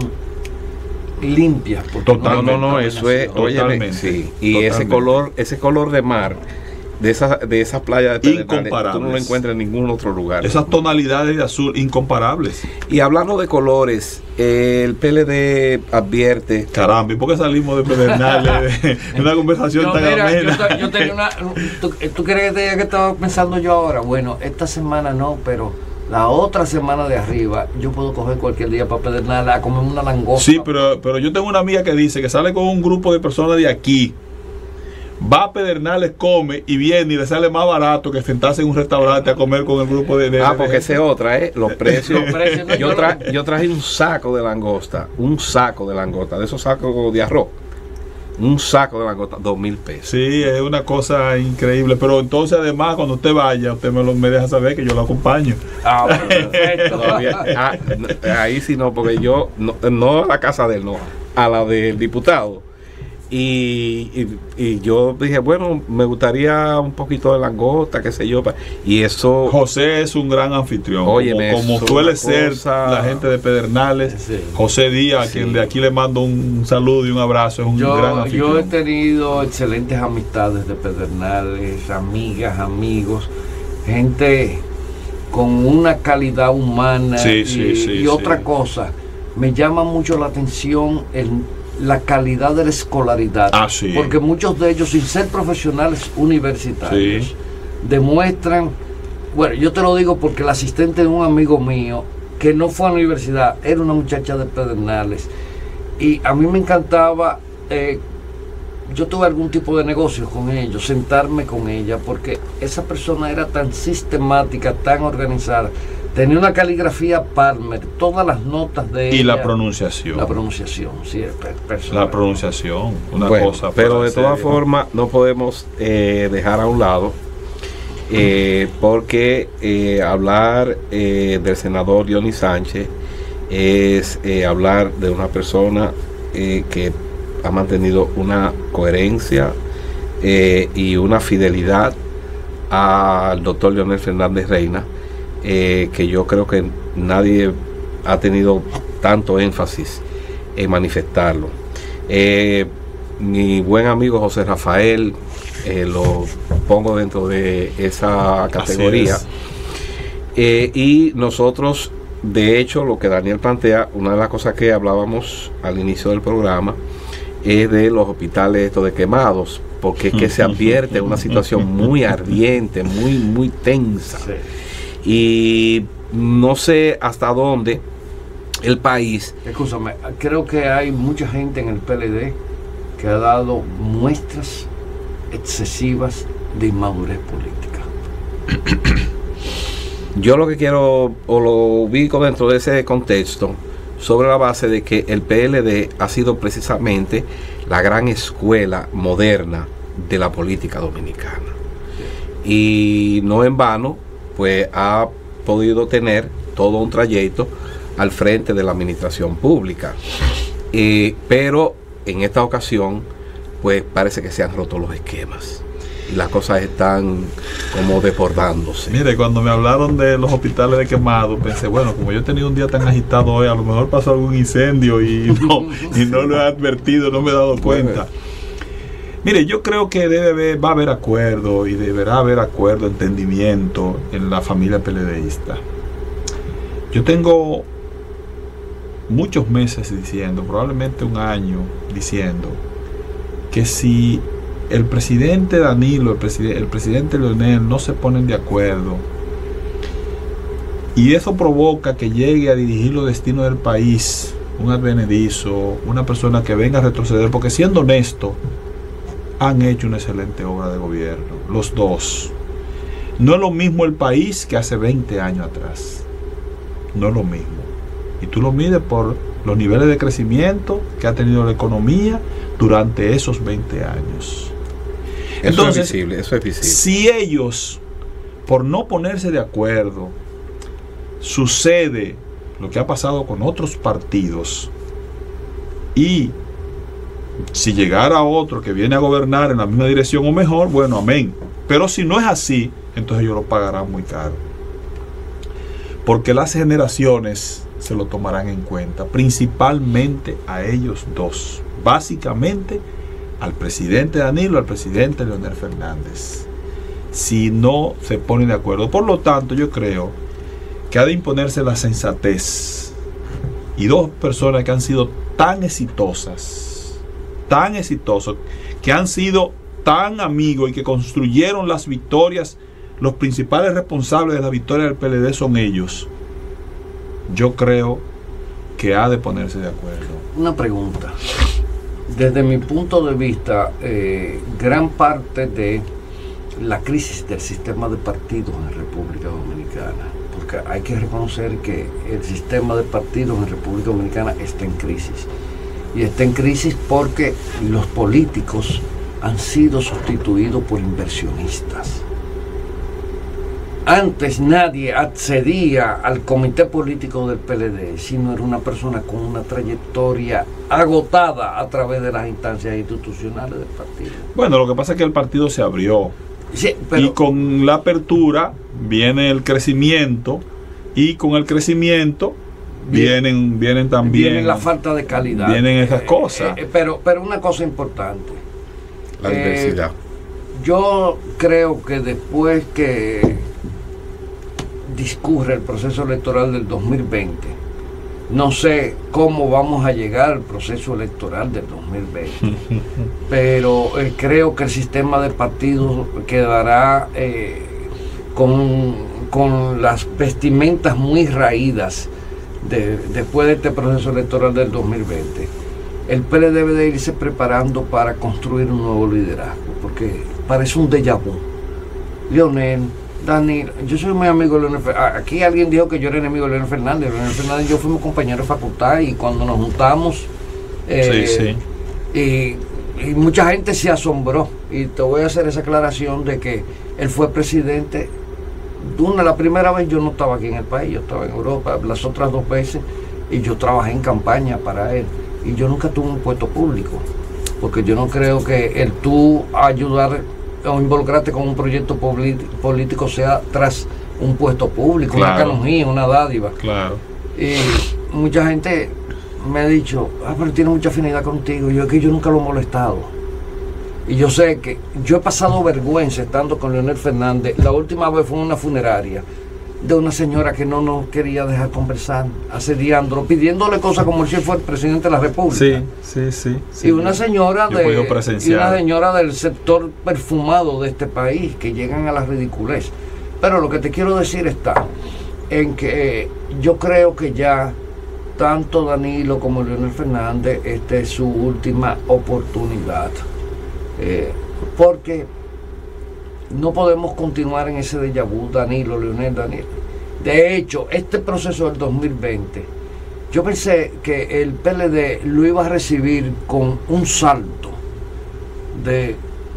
limpias. No, eso es, óyeme, sí. Y totalmente. ese color de mar de esas playas de Pedernales, tú no lo encuentras en ningún otro lugar. Esas tonalidades de azul incomparables. Y hablando de colores, el PLD advierte. Caramba, ¿y por qué salimos de Pedernales de una conversación tan amena? Yo tenía una. ¿Tú crees que te diga que estaba pensando yo ahora? Bueno, esta semana no, pero la otra semana de arriba yo puedo coger cualquier día para Pedernales a comer una langosta. Sí, pero yo tengo una amiga que dice que sale con un grupo de personas de aquí, va a Pedernales, come y viene y le sale más barato que sentarse en un restaurante a comer con el grupo de porque esa es otra, los precios. Yo traje un saco de langosta, de esos sacos de arroz. Un saco de langosta, 2,000 pesos. Sí, es una cosa increíble. Pero entonces, además, cuando usted vaya, usted me deja saber que yo lo acompaño. Perfecto. Ahí sí no, porque yo, no a la casa de él, no, a la del diputado. Y yo dije, bueno, me gustaría un poquito de langosta, qué sé yo. Y eso... José es un gran anfitrión. Óyeme, como suele ser la gente de Pedernales. Sí. José Díaz, a quien de aquí le mando un saludo y un abrazo, es un gran anfitrión. Yo he tenido excelentes amistades de Pedernales, amigas, amigos, gente con una calidad humana. Y otra cosa, me llama mucho la atención la calidad de la escolaridad, porque muchos de ellos, sin ser profesionales universitarios, demuestran Bueno, yo te lo digo porque el asistente de un amigo mío, que no fue a la universidad, era una muchacha de Pedernales, y a mí me encantaba, yo tuve algún tipo de negocio con ellos, sentarme con ella, porque esa persona era tan sistemática, tan organizada, tenía una caligrafía Palmer, todas las notas de ella. Y la pronunciación. La pronunciación, sí, la pronunciación, una cosa. Pero de todas formas no podemos dejar a un lado, porque hablar del senador Dionis Sánchez es hablar de una persona que ha mantenido una coherencia y una fidelidad al doctor Leonel Fernández Reina, que yo creo que nadie ha tenido tanto énfasis en manifestarlo. Mi buen amigo José Rafael, lo pongo dentro de esa categoría, y nosotros, de hecho, lo que Daniel plantea, una de las cosas que hablábamos al inicio del programa es de los hospitales estos de quemados, porque es que se advierte una situación muy ardiente, muy tensa. Sí. Y no sé hasta dónde el país... Escúchame, creo que hay mucha gente en el PLD que ha dado muestras excesivas de inmadurez política. Yo lo que quiero, o lo ubico dentro de ese contexto, sobre la base de que el PLD ha sido precisamente la gran escuela moderna de la política dominicana. Y no en vano, pues ha podido tener todo un trayecto al frente de la administración pública. Pero en esta ocasión, pues parece que se han roto los esquemas y las cosas están como desbordándose. Mire, cuando me hablaron de los hospitales de quemados, pensé, bueno, como yo he tenido un día tan agitado hoy, a lo mejor pasó algún incendio y no lo he advertido, no me he dado cuenta. Mire, yo creo que va a haber acuerdo y deberá haber acuerdo, entendimiento en la familia PLDista. Yo tengo muchos meses diciendo, probablemente un año diciendo, que si el presidente Danilo, el presidente Leonel no se ponen de acuerdo y eso provoca que llegue a dirigir los destinos del país un advenedizo, una persona que venga a retroceder, porque siendo honesto, han hecho una excelente obra de gobierno, los dos. No es lo mismo el país que hace 20 años atrás, no es lo mismo. Y tú lo mides por los niveles de crecimiento que ha tenido la economía durante esos 20 años. Entonces, eso es visible. Si ellos, por no ponerse de acuerdo, sucede lo que ha pasado con otros partidos, y si llegara otro que viene a gobernar en la misma dirección o mejor, bueno, amén. Pero si no es así, entonces ellos lo pagarán muy caro, porque las generaciones se lo tomarán en cuenta, principalmente a ellos dos, básicamente al presidente Danilo, al presidente Leonel Fernández, si no se ponen de acuerdo. Por lo tanto, yo creo que ha de imponerse la sensatez, y dos personas que han sido tan exitosos, que han sido tan amigos y que construyeron las victorias, los principales responsables de la victoria del PLD son ellos. Yo creo que ha de ponerse de acuerdo. Una pregunta. Desde mi punto de vista, gran parte de la crisis del sistema de partidos en República Dominicana, porque hay que reconocer que el sistema de partidos en República Dominicana está en crisis. Y está en crisis porque los políticos han sido sustituidos por inversionistas. Antes nadie accedía al comité político del PLD, sino era una persona con una trayectoria agotada a través de las instancias institucionales del partido. Bueno, lo que pasa es que el partido se abrió. Sí, pero, y con la apertura viene el crecimiento, y con el crecimiento vienen también... Viene la falta de calidad. Vienen esas cosas. Pero una cosa importante. La diversidad. Yo creo que después que discurre el proceso electoral del 2020, no sé cómo vamos a llegar al proceso electoral del 2020, pero creo que el sistema de partidos quedará con con las vestimentas muy raídas después de este proceso electoral del 2020, el PLD debe de irse preparando para construir un nuevo liderazgo, porque parece un déjà vu. Leonel, Danilo, yo soy muy amigo de Leonel Fernández. Aquí alguien dijo que yo era enemigo de Leonel Fernández. Leonel Fernández y yo fuimos compañeros de facultad, y cuando nos juntamos, y mucha gente se asombró. Y te voy a hacer esa aclaración de que él fue presidente. La primera vez yo no estaba aquí en el país, yo estaba en Europa. Las otras 2 veces, y yo trabajé en campaña para él. Y yo nunca tuve un puesto público, porque yo no creo que el tú ayudar o involucrarte con un proyecto político sea tras un puesto público, claro, una canonjía, una dádiva. Claro. Y mucha gente me ha dicho, pero tiene mucha afinidad contigo. Y yo, es que yo nunca lo he molestado. Y yo sé que yo he pasado vergüenza estando con Leonel Fernández. La última vez fue en una funeraria de una señora que no nos quería dejar conversar, asediándolo, pidiéndole cosas como si fuera el presidente de la República. Sí. Y una señora del sector perfumado de este país, que llegan a la ridiculez. Pero lo que te quiero decir está en que yo creo que ya tanto Danilo como Leonel Fernández, esta es su última oportunidad, porque no podemos continuar en ese déjà vu, Danilo. De hecho, este proceso del 2020, yo pensé que el PLD lo iba a recibir con un salto de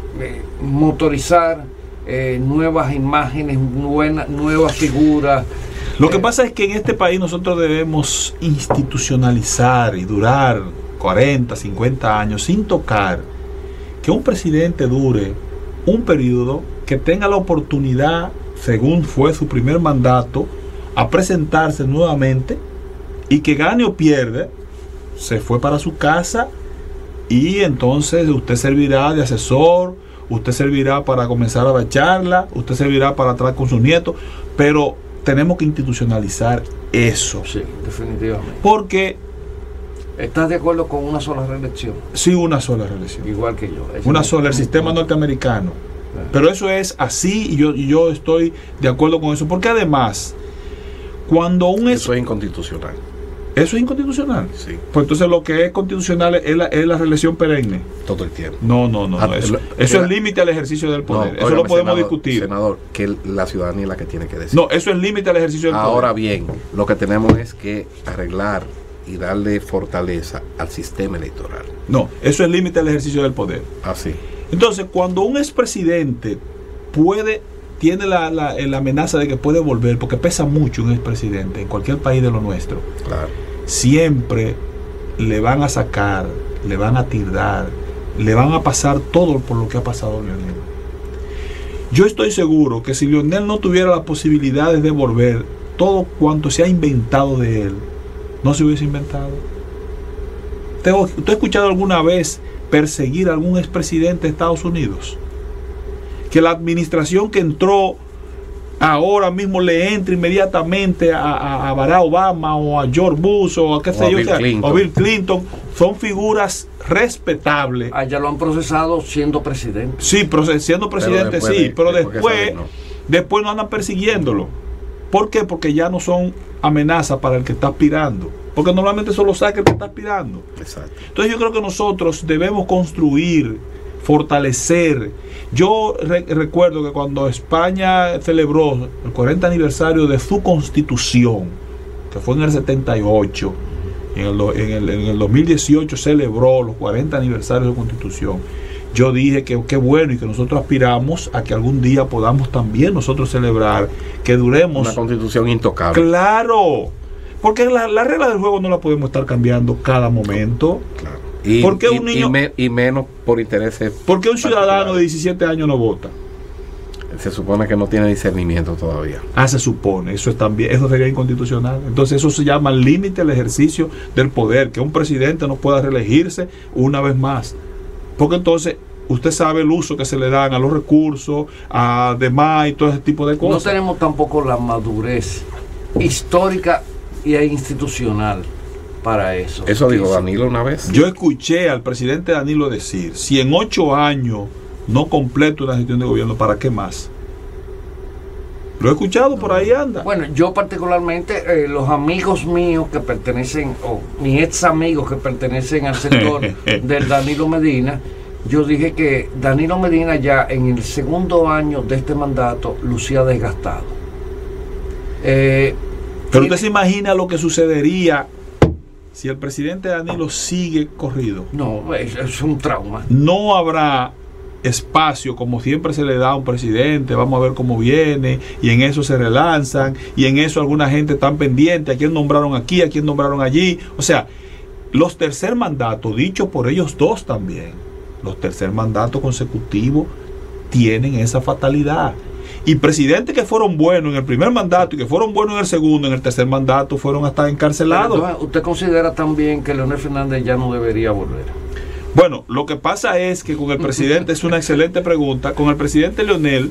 motorizar nuevas imágenes, nuevas figuras. Lo que pasa es que en este país nosotros debemos institucionalizar y durar 40, 50 años sin tocar, que un presidente dure un periodo, que tenga la oportunidad, según fue su primer mandato, a presentarse nuevamente, y que gane o pierde, se fue para su casa, y entonces usted servirá de asesor, usted servirá para comenzar a dar charla, usted servirá para atrás con sus nietos, pero tenemos que institucionalizar eso. Sí, definitivamente. Porque... ¿Estás de acuerdo con una sola reelección? Sí, una sola reelección. Igual que yo. Una sola, el sistema norteamericano. Pero eso es así, y yo estoy de acuerdo con eso, porque además, cuando eso es inconstitucional. ¿Eso es inconstitucional? Sí. Pues entonces lo que es constitucional es la reelección perenne. Todo el tiempo. No. Eso es límite al ejercicio del poder. Eso lo podemos discutir. Senador, que la ciudadanía es la que tiene que decir. No, eso es límite al ejercicio del poder. Ahora bien, lo que tenemos es que arreglar y darle fortaleza al sistema electoral. No, eso es límite al ejercicio del poder. Así. Entonces, cuando un expresidente tiene la amenaza de que puede volver, porque pesa mucho un expresidente en cualquier país de lo nuestro, claro, siempre le van a sacar, le van a tirar, le van a pasar todo por lo que ha pasado Leonel. Yo estoy seguro que si Leonel no tuviera las posibilidades de volver, todo cuanto se ha inventado de él no se hubiese inventado. ¿Usted ha escuchado alguna vez perseguir a algún expresidente de Estados Unidos? Que la administración que entró ahora mismo le entre inmediatamente a Barack Obama o a George Bush o a qué sé yo, o Bill Clinton, son figuras respetables. Allá lo han procesado siendo presidente. Sí, siendo presidente, pero después no andan persiguiéndolo. ¿Por qué? Porque ya no son amenazas para el que está aspirando. Porque normalmente solo saca el que está aspirando. Exacto. Entonces yo creo que nosotros debemos construir, fortalecer. Yo recuerdo que cuando España celebró el 40 aniversario de su constitución, que fue en el 78, en el 2018 celebró los 40 aniversarios de su constitución. Yo dije que qué bueno, y que nosotros aspiramos a que algún día podamos también nosotros celebrar, que duremos una constitución intocable. Claro, porque la regla del juego no la podemos estar cambiando cada momento. Claro. Y menos por intereses. ¿Por qué un ciudadano de 17 años no vota? Se supone que no tiene discernimiento todavía. Se supone, eso sería inconstitucional. Entonces eso se llama límite al ejercicio del poder, que un presidente no pueda reelegirse una vez más. Porque entonces usted sabe el uso que se le dan a los recursos, a demás y todo ese tipo de cosas. No tenemos tampoco la madurez histórica e institucional para eso. Eso dijo Danilo una vez. Yo escuché al presidente Danilo decir, si en 8 años no completo una gestión de gobierno, ¿para qué más? Lo he escuchado, por ahí anda. Bueno, yo particularmente, los amigos míos que pertenecen, o mis ex amigos que pertenecen al sector del Danilo Medina, yo dije que Danilo Medina ya en el segundo año de este mandato lucía desgastado. Pero usted se imagina lo que sucedería si el presidente Danilo sigue corrido. No, es un trauma. No habrá espacio como siempre se le da a un presidente, vamos a ver cómo viene, y en eso se relanzan, y en eso alguna gente está pendiente, a quién nombraron aquí, a quién nombraron allí. O sea, los tercer mandatos, dicho por ellos dos también, los tercer mandatos consecutivos tienen esa fatalidad. Y presidentes que fueron buenos en el primer mandato y que fueron buenos en el segundo, en el tercer mandato fueron hasta encarcelados. Entonces, ¿usted considera también que Leonel Fernández ya no debería volver? Bueno, lo que pasa es que con el presidente, es una excelente pregunta, con el presidente Leonel,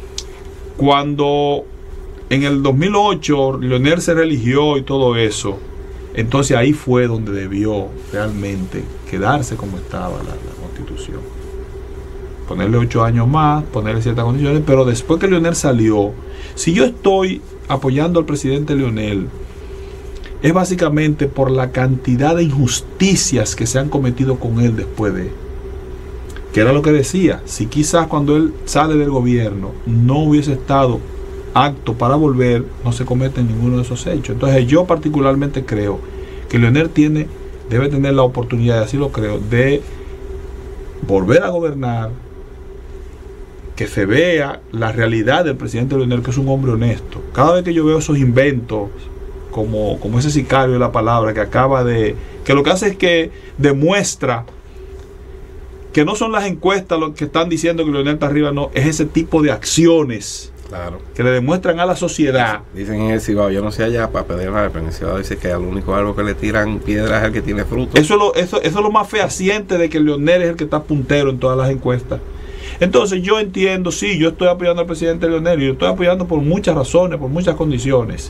cuando en el 2008 Leonel se religió y todo eso, entonces ahí fue donde debió realmente quedarse como estaba la Constitución. Ponerle 8 años más, ponerle ciertas condiciones, pero después que Leonel salió, si yo estoy apoyando al presidente Leonel, es básicamente por la cantidad de injusticias que se han cometido con él después de, que era lo que decía, si quizás cuando él sale del gobierno no hubiese estado apto para volver, no se cometen ninguno de esos hechos. Entonces yo particularmente creo que Leonel debe tener la oportunidad, así lo creo, de volver a gobernar, que se vea la realidad del presidente Leonel, que es un hombre honesto. Cada vez que yo veo esos inventos, como ese sicario de la palabra que acaba de, que lo que hace es que demuestra que no son las encuestas lo que están diciendo que Leonel está arriba, no, es ese tipo de acciones, claro, que le demuestran a la sociedad. Dicen en el Cibao, yo no sé allá para pedir nada, pero en el Cibao dice que al único árbol que le tiran piedras es el que tiene fruto. Eso es lo más fehaciente de que Leonel es el que está puntero en todas las encuestas. Entonces yo entiendo, sí, yo estoy apoyando al presidente Leonel y lo estoy apoyando por muchas razones, por muchas condiciones.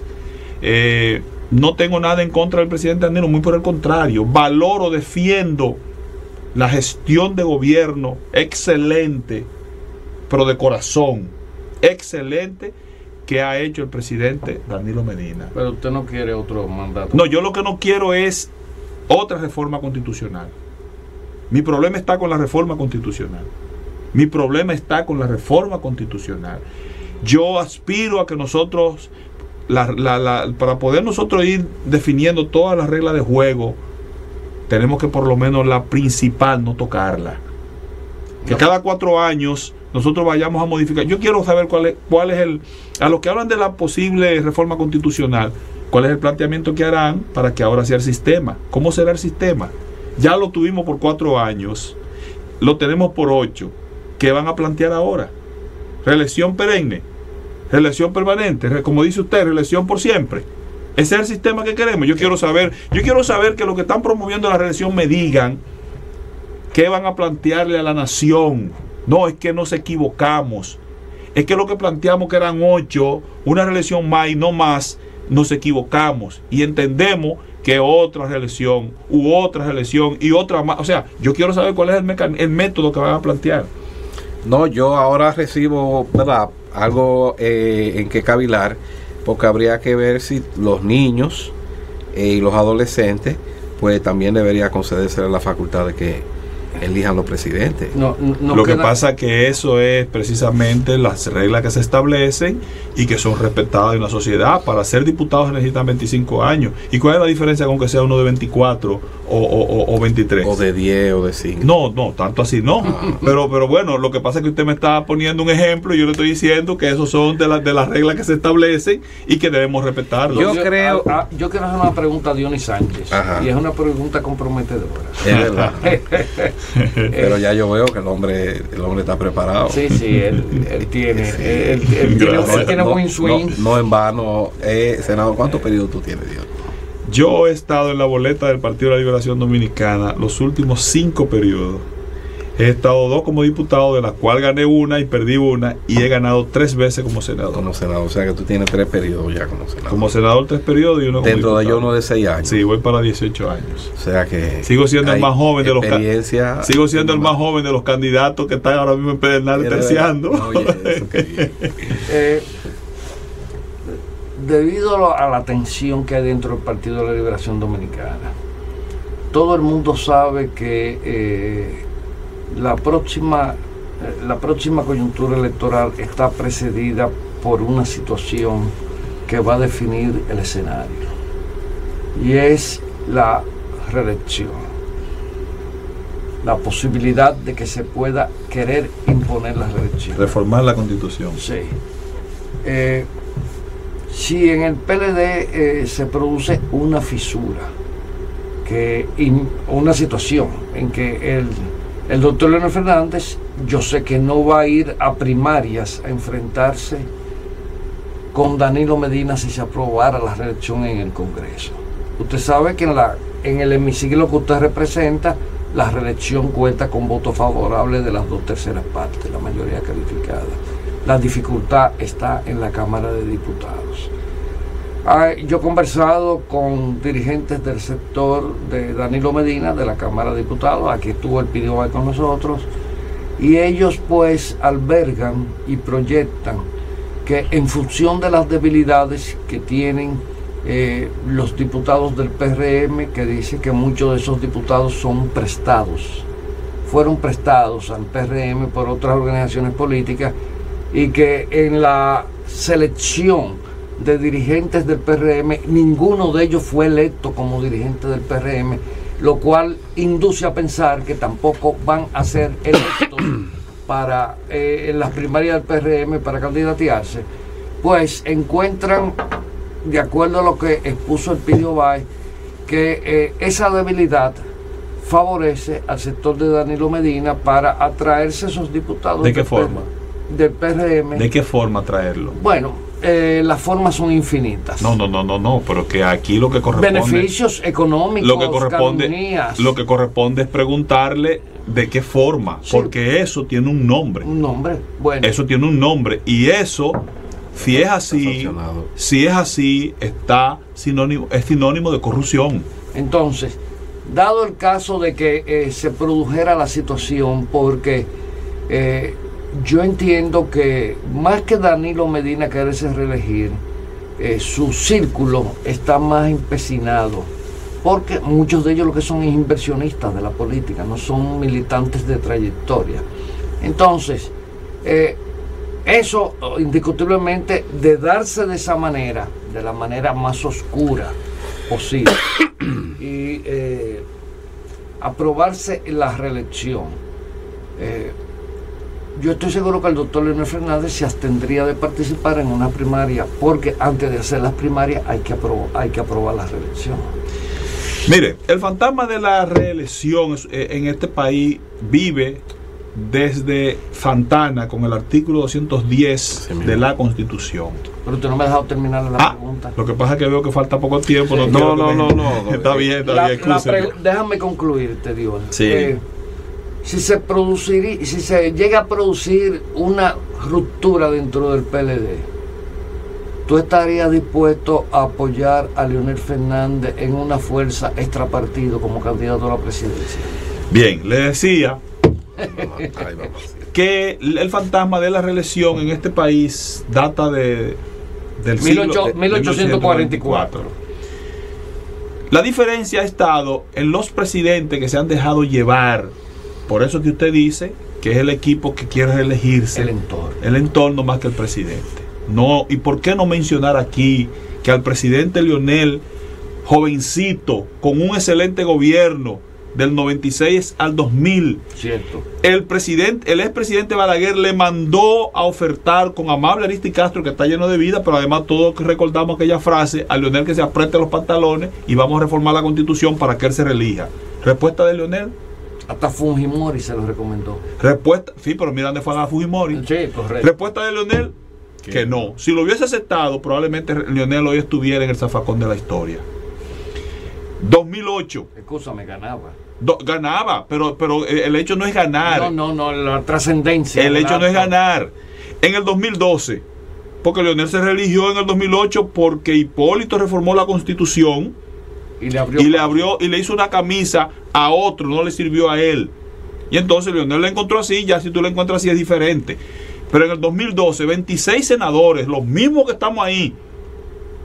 No tengo nada en contra del presidente Danilo, muy por el contrario, valoro, defiendo la gestión de gobierno excelente, pero de corazón, excelente, que ha hecho el presidente Danilo Medina. Pero usted no quiere otro mandato. No, yo lo que no quiero es otra reforma constitucional. Mi problema está con la reforma constitucional. Mi problema está con la reforma constitucional. Yo aspiro a que nosotros, para poder nosotros ir definiendo todas las reglas de juego, tenemos que por lo menos la principal no tocarla. Que cada 4 años nosotros vayamos a modificar. Yo quiero saber cuál es el, a los que hablan de la posible reforma constitucional, cuál es el planteamiento que harán para que ahora sea el sistema. ¿Cómo será el sistema? Ya lo tuvimos por 4 años, lo tenemos por 8. ¿Qué van a plantear ahora? ¿Reelección perenne? ¿Reelección permanente? Como dice usted, ¿reelección por siempre? Ese es el sistema que queremos. Yo quiero saber que los que están promoviendo la reelección me digan qué van a plantearle a la nación. No, es que nos equivocamos. Es que lo que planteamos que eran 8, una reelección más y no más, nos equivocamos. Y entendemos que otra reelección, u otra reelección y otra más. O sea, yo quiero saber cuál es el método que van a plantear. No, yo ahora recibo, ¿verdad?, algo en que cavilar, porque habría que ver si los niños y los adolescentes, pues también debería concederse la facultad de que elijan los presidentes. Lo que pasa es que eso es precisamente las reglas que se establecen y que son respetadas en la sociedad. Para ser diputados se necesitan 25 años. ¿Y cuál es la diferencia con que sea uno de 24 o 23? O de 10 o de 5. No, tanto así no. Pero bueno, lo que pasa es que usted me está poniendo un ejemplo y yo le estoy diciendo que esos son de las reglas que se establecen y que debemos respetarlas. Yo quiero hacer una pregunta a Dionis Sánchez. Ajá. Y es una pregunta comprometedora. Es verdad. Pero ya yo veo que el hombre está preparado. Sí, él tiene buen swing. No en vano. Senador, ¿cuántos periodos tú tienes, Dios? Yo he estado en la boleta del Partido de la Liberación Dominicana los últimos 5 periodos. He estado 2 como diputado, de las cuales gané 1 y perdí 1, y he ganado 3 veces como senador. Como senador, o sea que tú tienes 3 periodos ya como senador. Como senador 3 periodos y 1 como dentro diputado. De ellos uno de 6 años. Sí, voy para 18 años. O sea que sigo siendo el más joven de los sigo siendo el más joven de los candidatos que están ahora mismo en Pedernales terciando. Oye, eso qué bien. debido a la tensión que hay dentro del Partido de la Liberación Dominicana, todo el mundo sabe que la próxima coyuntura electoral está precedida por una situación que va a definir el escenario, y es la reelección, la posibilidad de que se pueda querer imponer la reelección. Reformar la Constitución. Sí. Si en el PLD se produce una fisura, una situación en que el doctor Leonel Fernández, yo sé que no va a ir a primarias a enfrentarse con Danilo Medina si se aprobara la reelección en el Congreso. Usted sabe que en el hemiciclo que usted representa, la reelección cuenta con votos favorables de las 2/3 partes, la mayoría calificada. La dificultad está en la Cámara de Diputados. Yo he conversado con dirigentes del sector de Danilo Medina, de la Cámara de Diputados, aquí estuvo el PDOA con nosotros, y ellos pues albergan y proyectan que en función de las debilidades que tienen los diputados del PRM, que dice que muchos de esos diputados fueron prestados al PRM por otras organizaciones políticas, y que en la selección de dirigentes del PRM, ninguno de ellos fue electo como dirigente del PRM, lo cual induce a pensar que tampoco van a ser electos para en las primarias del PRM para candidatearse. Pues encuentran, de acuerdo a lo que expuso el Pidio Bay, que esa debilidad favorece al sector de Danilo Medina para atraerse esos diputados. ¿De qué forma? Del PRM. ¿De qué forma traerlo? Bueno, las formas son infinitas. No, pero que aquí lo que corresponde... Beneficios económicos, lo que corresponde es preguntarle de qué forma, sí, porque eso tiene un nombre. Un nombre, bueno. Eso tiene un nombre, y eso, si es así, es sinónimo de corrupción. Entonces, dado el caso de que se produjera la situación, porque yo entiendo que más que Danilo Medina quererse reelegir, su círculo está más empecinado, porque muchos de ellos lo que son es inversionistas de la política, no son militantes de trayectoria. Entonces, eso indiscutiblemente, de darse de esa manera, de la manera más oscura posible, y aprobarse la reelección, yo estoy seguro que el doctor Leonel Fernández se abstendría de participar en una primaria, porque antes de hacer las primarias hay que aprobar la reelección. Mire, el fantasma de la reelección en este país vive desde Santana con el artículo 210 de la Constitución. Pero usted no me ha dejado terminar la pregunta. Lo que pasa es que veo que falta poco tiempo. Sí. No. Está bien, déjame concluir, te digo. Sí. Si se llega a producir una ruptura dentro del PLD, ¿tú estarías dispuesto a apoyar a Leonel Fernández en una fuerza extrapartido como candidato a la presidencia? Bien, le decía que el fantasma de la reelección en este país data del siglo 1844. La diferencia ha estado en los presidentes que se han dejado llevar. Por eso que usted dice que es el equipo que quiere reelegirse. El entorno más que el presidente. No, ¿y por qué no mencionar aquí que al presidente Leonel, jovencito, con un excelente gobierno del 96 al 2000, cierto, el expresidente Balaguer le mandó a ofertar con amable Aristi Castro, que está lleno de vida, pero además todos recordamos aquella frase, a Leonel que se apriete los pantalones y vamos a reformar la Constitución para que él se reelija? Respuesta de Leonel. Hasta Fujimori se lo recomendó. Respuesta, sí, pero mira dónde fue a Fujimori. Sí, correcto. Respuesta de Leonel, que no. Si lo hubiese aceptado, probablemente Leonel hoy estuviera en el zafacón de la historia. 2008. Escúchame, ganaba. Ganaba, pero el hecho no es ganar. No, la trascendencia. El hecho no es ganar. En el 2012, porque Leonel se reeligió en el 2008 porque Hipólito reformó la Constitución. Y le hizo una camisa a otro, no le sirvió a él. Y entonces Leonel la encontró así, ya si tú la encuentras así es diferente. Pero en el 2012, 26 senadores, los mismos que estamos ahí,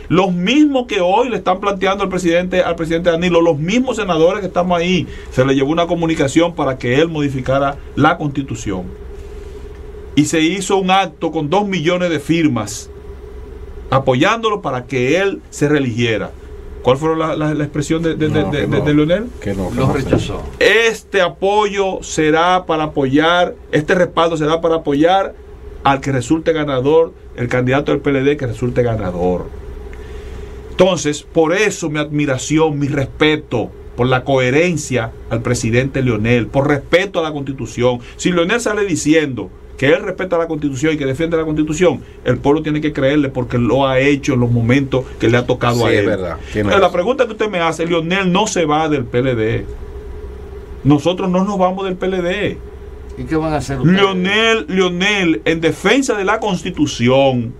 Los mismos que hoy le están planteando al presidente Danilo, los mismos senadores que estamos ahí, se le llevó una comunicación para que él modificara la Constitución. Y se hizo un acto con 2 millones de firmas apoyándolo para que él se reeligiera. ¿Cuál fue la expresión de Leonel? Que lo rechazó. Este apoyo será para apoyar, este respaldo será para apoyar al que resulte ganador, el candidato del PLD que resulte ganador. Entonces, por eso mi admiración, mi respeto por la coherencia al presidente Leonel, por respeto a la Constitución. Si Leonel sale diciendo que él respeta la Constitución y que defiende la Constitución, el pueblo tiene que creerle porque lo ha hecho en los momentos que le ha tocado a él. Sí, es verdad. La pregunta que usted me hace, Leonel no se va del PLD. Nosotros no nos vamos del PLD. ¿Y qué van a hacer ustedes? Leonel, en defensa de la Constitución,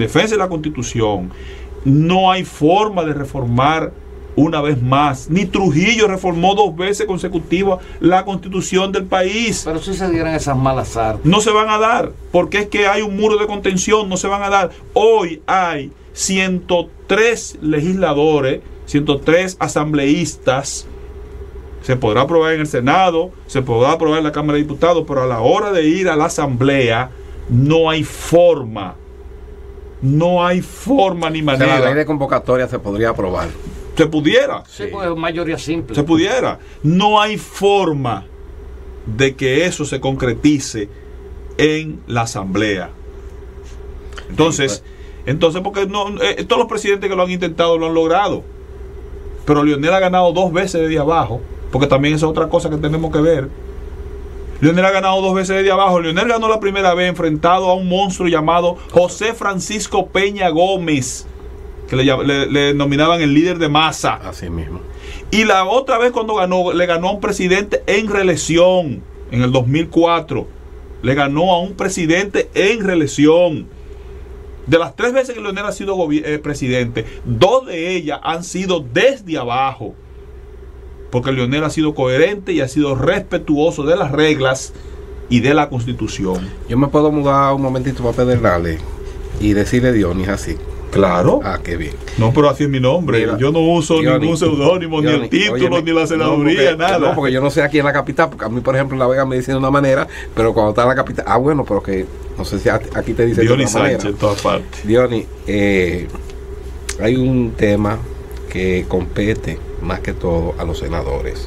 no hay forma de reformar una vez más. Ni Trujillo reformó 2 veces consecutivas la Constitución del país. Pero si se dieran esas malas artes. No se van a dar, porque es que hay un muro de contención, no se van a dar. Hoy hay 103 legisladores, 103 asambleístas. Se podrá aprobar en el Senado, se podrá aprobar en la Cámara de Diputados, pero a la hora de ir a la Asamblea no hay forma. No hay forma ni manera. O sea, la ley de convocatoria se podría aprobar. Se pudiera. Sí, pues mayoría simple. Se pudiera. No hay forma de que eso se concretice en la Asamblea. Entonces porque todos los presidentes que lo han intentado lo han logrado. Pero Leonel ha ganado 2 veces desde abajo, porque también esa es otra cosa que tenemos que ver. Leonel ha ganado 2 veces desde abajo. Leonel ganó la primera vez enfrentado a un monstruo llamado José Francisco Peña Gómez, que le nominaban el líder de masa. Así mismo. Y la otra vez cuando ganó, le ganó a un presidente en reelección, en el 2004. Le ganó a un presidente en reelección. De las 3 veces que Leonel ha sido presidente, 2 de ellas han sido desde abajo. Porque Leonel ha sido coherente y ha sido respetuoso de las reglas y de la Constitución. Yo me puedo mudar un momentito para Pedernales y decirle Dionis así. Claro. Ah, qué bien. No, pero así es mi nombre. Mira, yo no uso ningún seudónimo, ni el título, ni la senaduría, nada. No, porque yo no sé aquí en la capital, porque a mí, por ejemplo, en La Vega me dicen de una manera, pero cuando está en la capital, bueno, pero que no sé si aquí te dicen Dionis de otra Sánchez, manera. en todas partes. Dionis, hay un tema que compete más que todo a los senadores.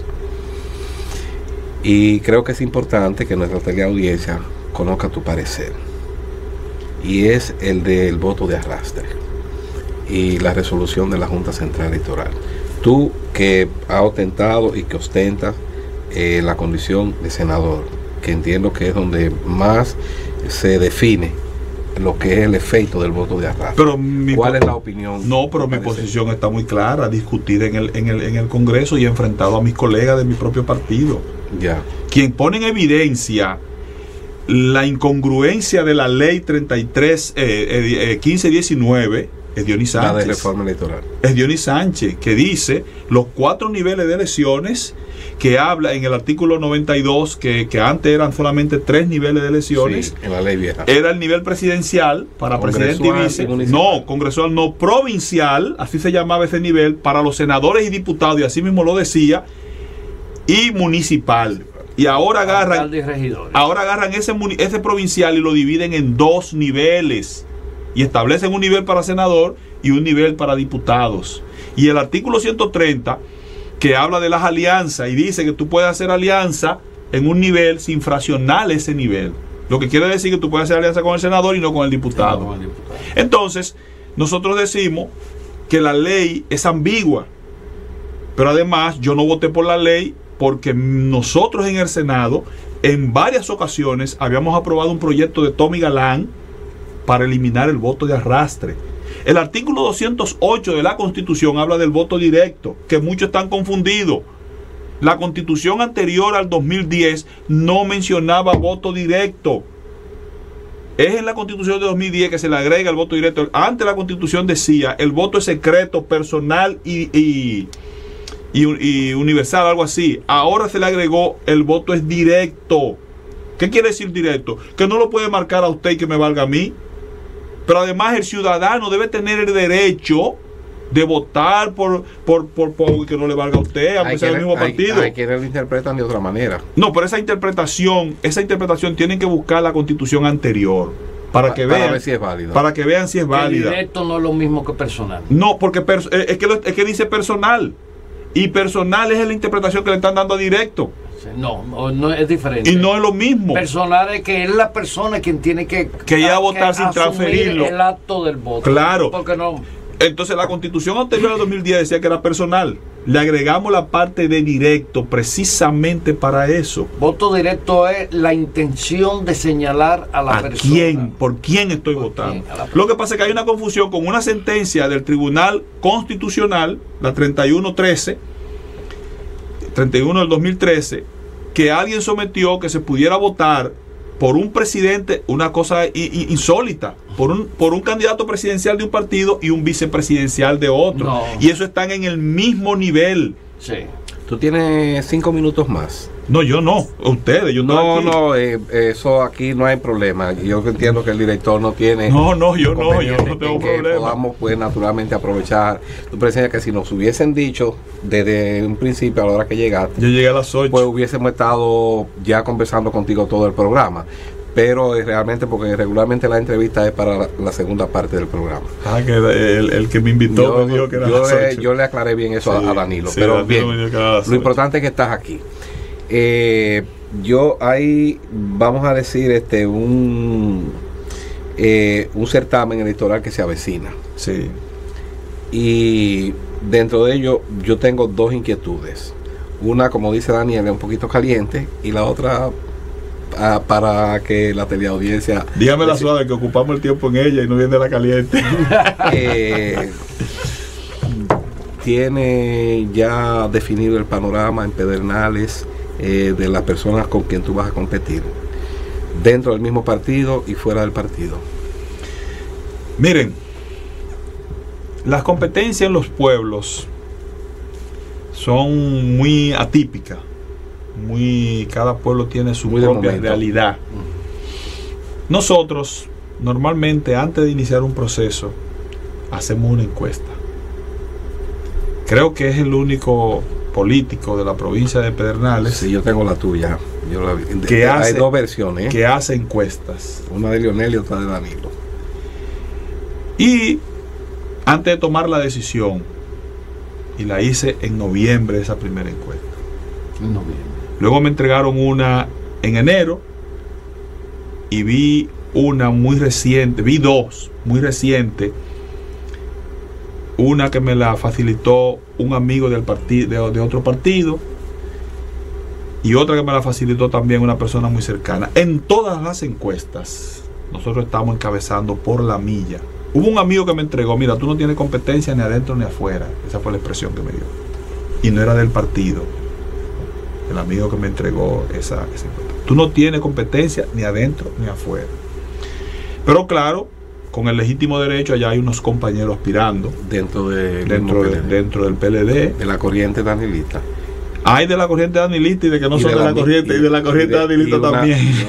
Y creo que es importante que nuestra teleaudiencia conozca tu parecer. Y es el del voto de arrastre y la resolución de la Junta Central Electoral. Tú que has ostentado y que ostentas la condición de senador, que entiendo que es donde más se define lo que es el efecto del voto de arrastre. Pero ¿cuál es la opinión? No, pero mi posición está muy clara, discutir en el Congreso y enfrentado a mis colegas de mi propio partido. Ya. Quien pone en evidencia la incongruencia de la ley 1519 es Dionis Sánchez. La de reforma electoral. Es Dionis Sánchez, que dice los 4 niveles de elecciones, que habla en el artículo 92, que antes eran solamente 3 niveles de elecciones. Sí, en la ley vieja. Era el nivel presidencial para presidente y vice. No, congresual no, provincial, así se llamaba ese nivel, para los senadores y diputados, y así mismo lo decía, y municipal. Y ahora agarran ese provincial y lo dividen en 2 niveles. Y establecen un nivel para senador y un nivel para diputados. Y el artículo 130, que habla de las alianzas y dice que tú puedes hacer alianza en un nivel sin fraccionar ese nivel. Lo que quiere decir que tú puedes hacer alianza con el senador y no con el diputado. Entonces, nosotros decimos que la ley es ambigua. Pero además, yo no voté por la ley porque nosotros en el Senado, en varias ocasiones, habíamos aprobado un proyecto de Tommy Galán para eliminar el voto de arrastre. El artículo 208 de la Constitución habla del voto directo, que muchos están confundidos. La Constitución anterior al 2010 no mencionaba voto directo. Es en la Constitución de 2010 que se le agrega el voto directo. Antes la Constitución decía el voto es secreto, personal y universal, algo así. Ahora se le agregó el voto es directo. ¿Qué quiere decir directo? Que no lo puede marcar a usted y que me valga a mí. Pero además el ciudadano debe tener el derecho de votar por que no le valga a usted, aunque sea el mismo partido. Hay quienes lo interpretan de otra manera. No, pero esa interpretación tienen que buscar la constitución anterior para que vean si es válida. Para que vean si es válida. Directo no es lo mismo que personal. No, porque es que dice personal. Y personal es la interpretación que le están dando a directo. No es diferente. Y no es lo mismo. Personal es que es la persona quien tiene que ir a votar sin transferirlo. El acto del voto. Claro. Porque no. Entonces la constitución anterior al 2010 decía que era personal. Le agregamos la parte de directo precisamente para eso. Voto directo es la intención de señalar a la persona. ¿Quién? ¿Por quién estoy votando? Lo que pasa es que hay una confusión con una sentencia del Tribunal Constitucional, la 31 del 2013, que alguien sometió que se pudiera votar por un presidente, una cosa insólita, por un candidato presidencial de un partido y un vicepresidencial de otro. No. Y eso están en el mismo nivel. Sí. Tú tienes 5 minutos más. No, yo no. Ustedes, yo no. Eso aquí no hay problema. Yo entiendo que el director no tiene. Yo no tengo problema. Podamos, pues, naturalmente aprovechar. Tú presencias que si nos hubiesen dicho desde un principio, a la hora que llegaste, yo llegué a las 8. Pues hubiésemos estado ya conversando contigo todo el programa. Pero realmente, porque regularmente la entrevista es para la segunda parte del programa. Que el que me invitó me dijo que era yo le aclaré bien eso a Danilo. Sí, pero Danilo bien, lo importante es que estás aquí. Yo ahí, vamos a decir, un certamen electoral que se avecina. Sí. Y dentro de ello yo tengo dos inquietudes. Una, como dice Daniel, es un poquito caliente, y la otra para que la teleaudiencia... Dígame la suave, que ocupamos el tiempo en ella y no viene la caliente. Tiene ya definido el panorama en Pedernales de las personas con quien tú vas a competir, dentro del mismo partido y fuera del partido. Miren, las competencias en los pueblos son muy atípicas. Cada pueblo tiene su propia realidad. Nosotros normalmente, antes de iniciar un proceso, hacemos una encuesta. Creo que es el único político de la provincia de Pedernales. Sí, yo tengo la tuya. Yo la vi. Hay dos versiones, que hace encuestas, una de Lionel y otra de Danilo. Y antes de tomar la decisión, y la hice en noviembre, esa primera encuesta. En noviembre. Luego me entregaron una en enero y vi una muy reciente, vi dos muy recientes. Una que me la facilitó un amigo del partido, de otro partido, y otra que me la facilitó también una persona muy cercana. En todas las encuestas nosotros estamos encabezando por la milla. Hubo un amigo que me entregó: mira, tú no tienes competencia ni adentro ni afuera. Esa fue la expresión que me dio. Y no era del partido. El amigo que me entregó esa encuesta. Tú no tienes competencia ni adentro ni afuera. Pero claro, con el legítimo derecho, allá hay unos compañeros aspirando dentro del PLD, de la corriente danilista. Hay de la corriente danilista y de que no son de la corriente, y de la corriente danilista también.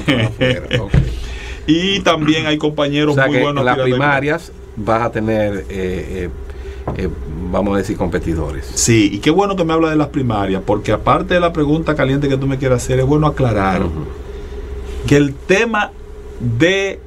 Y también hay compañeros muy buenos. En las primarias vas a tener vamos a decir competidores. Sí, y qué bueno que me habla de las primarias, porque aparte de la pregunta caliente que tú me quieras hacer, es bueno aclarar que el tema de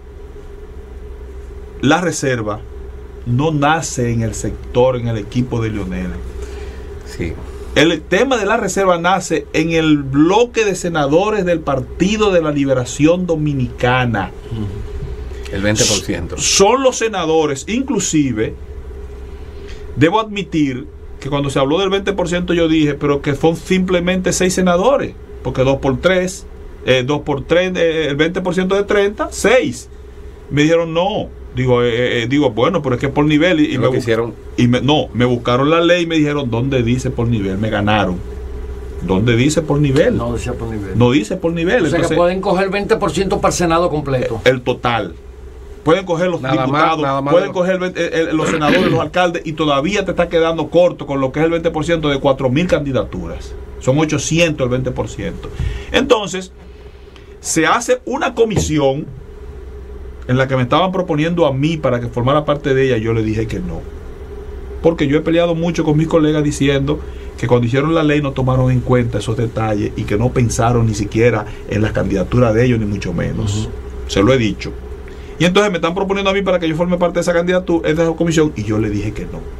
la reserva no nace en el sector, en el equipo de Lionel. Sí. El tema de la reserva nace en el bloque de senadores del Partido de la Liberación Dominicana. El 20%. Son los senadores, inclusive, debo admitir que cuando se habló del 20% yo dije, pero que son simplemente 6 senadores, porque 2 por 3, el 20% de 30, 6. Me dijeron no. Digo, bueno, pero es que por nivel. Y me hicieron. Me buscaron la ley y me dijeron, ¿dónde dice por nivel? Me ganaron. ¿Dónde dice por nivel? No decía por nivel. No dice por nivel. O sea, entonces, que pueden coger 20% para el Senado completo. El total. Pueden coger los diputados, pueden coger los senadores, los alcaldes, y todavía te está quedando corto con lo que es el 20% de 4.000 candidaturas. Son 800 el 20%. Entonces, se hace una comisión en la que me estaban proponiendo a mí para que formara parte de ella. Yo le dije que no. porque yo he peleado mucho con mis colegas diciendo que cuando hicieron la ley no tomaron en cuenta esos detalles y que no pensaron ni siquiera en la candidatura de ellos, ni mucho menos. Se lo he dicho. Y entonces me están proponiendo a mí para que yo forme parte de esa candidatura, de esa comisión, y yo le dije que no.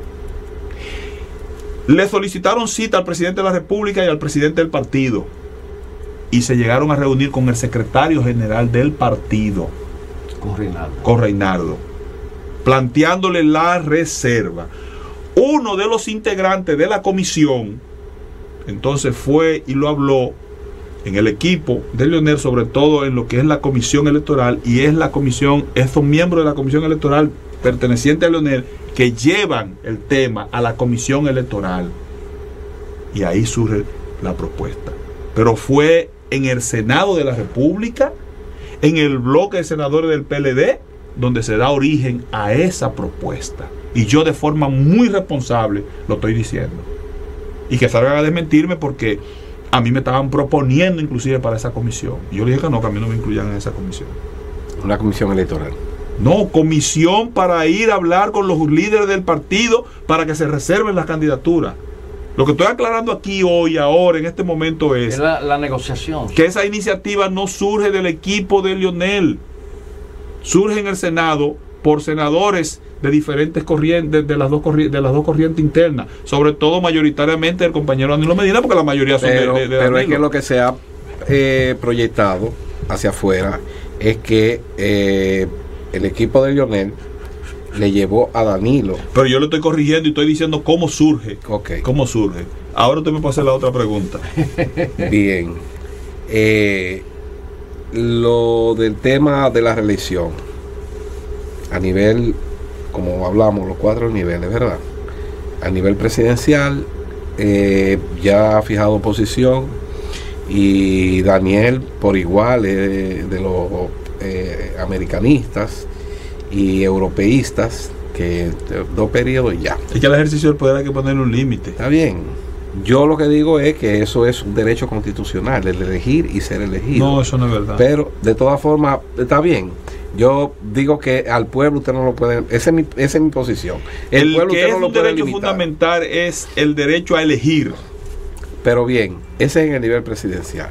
Le solicitaron cita al presidente de la República y al presidente del partido, y se llegaron a reunir con el secretario general del partido, con Reinaldo, planteándole la reserva. Uno de los integrantes de la comisión entonces fue y lo habló en el equipo de Leonel, sobre todo en lo que es la comisión electoral, y es la comisión, estos miembros de la comisión electoral pertenecientes a Leonel que llevan el tema a la comisión electoral, y ahí surge la propuesta. Pero fue en el Senado de la República, en el bloque de senadores del PLD, donde se da origen a esa propuesta. Y yo de forma muy responsable lo estoy diciendo. Y que salgan a desmentirme, porque a mí me estaban proponiendo inclusive para esa comisión. Y yo le dije que no, que a mí no me incluyan en esa comisión. Una comisión electoral. No, comisión para ir a hablar con los líderes del partido para que se reserven las candidaturas. Lo que estoy aclarando aquí hoy, ahora, en este momento es la negociación. Que esa iniciativa no surge del equipo de Leonel. Surge en el Senado por senadores de diferentes corrientes, de las dos corrientes internas, sobre todo mayoritariamente el compañero Danilo Medina, porque la mayoría son de pero Danilo. Es que lo que se ha proyectado hacia afuera es que el equipo de Leonel le llevó a Danilo. Pero yo lo estoy corrigiendo y estoy diciendo cómo surge. Okay. Cómo surge. Ahora usted me puede hacer la otra pregunta. Bien. Lo del tema de la reelección, a nivel, como hablamos, los 4 niveles, ¿verdad? A nivel presidencial, ya ha fijado posición, y Daniel por igual de los americanistas y europeístas, que 2 periodos y ya. Es que al ejercicio del poder hay que ponerle un límite. Está bien. Yo lo que digo es que eso es un derecho constitucional, el elegir y ser elegido. No, eso no es verdad. Pero de todas formas, está bien. Yo digo que al pueblo usted no lo puede. Esa es mi posición. El pueblo que usted no lo puede limitar. El derecho fundamental es el derecho a elegir. Pero bien, ese es en el nivel presidencial.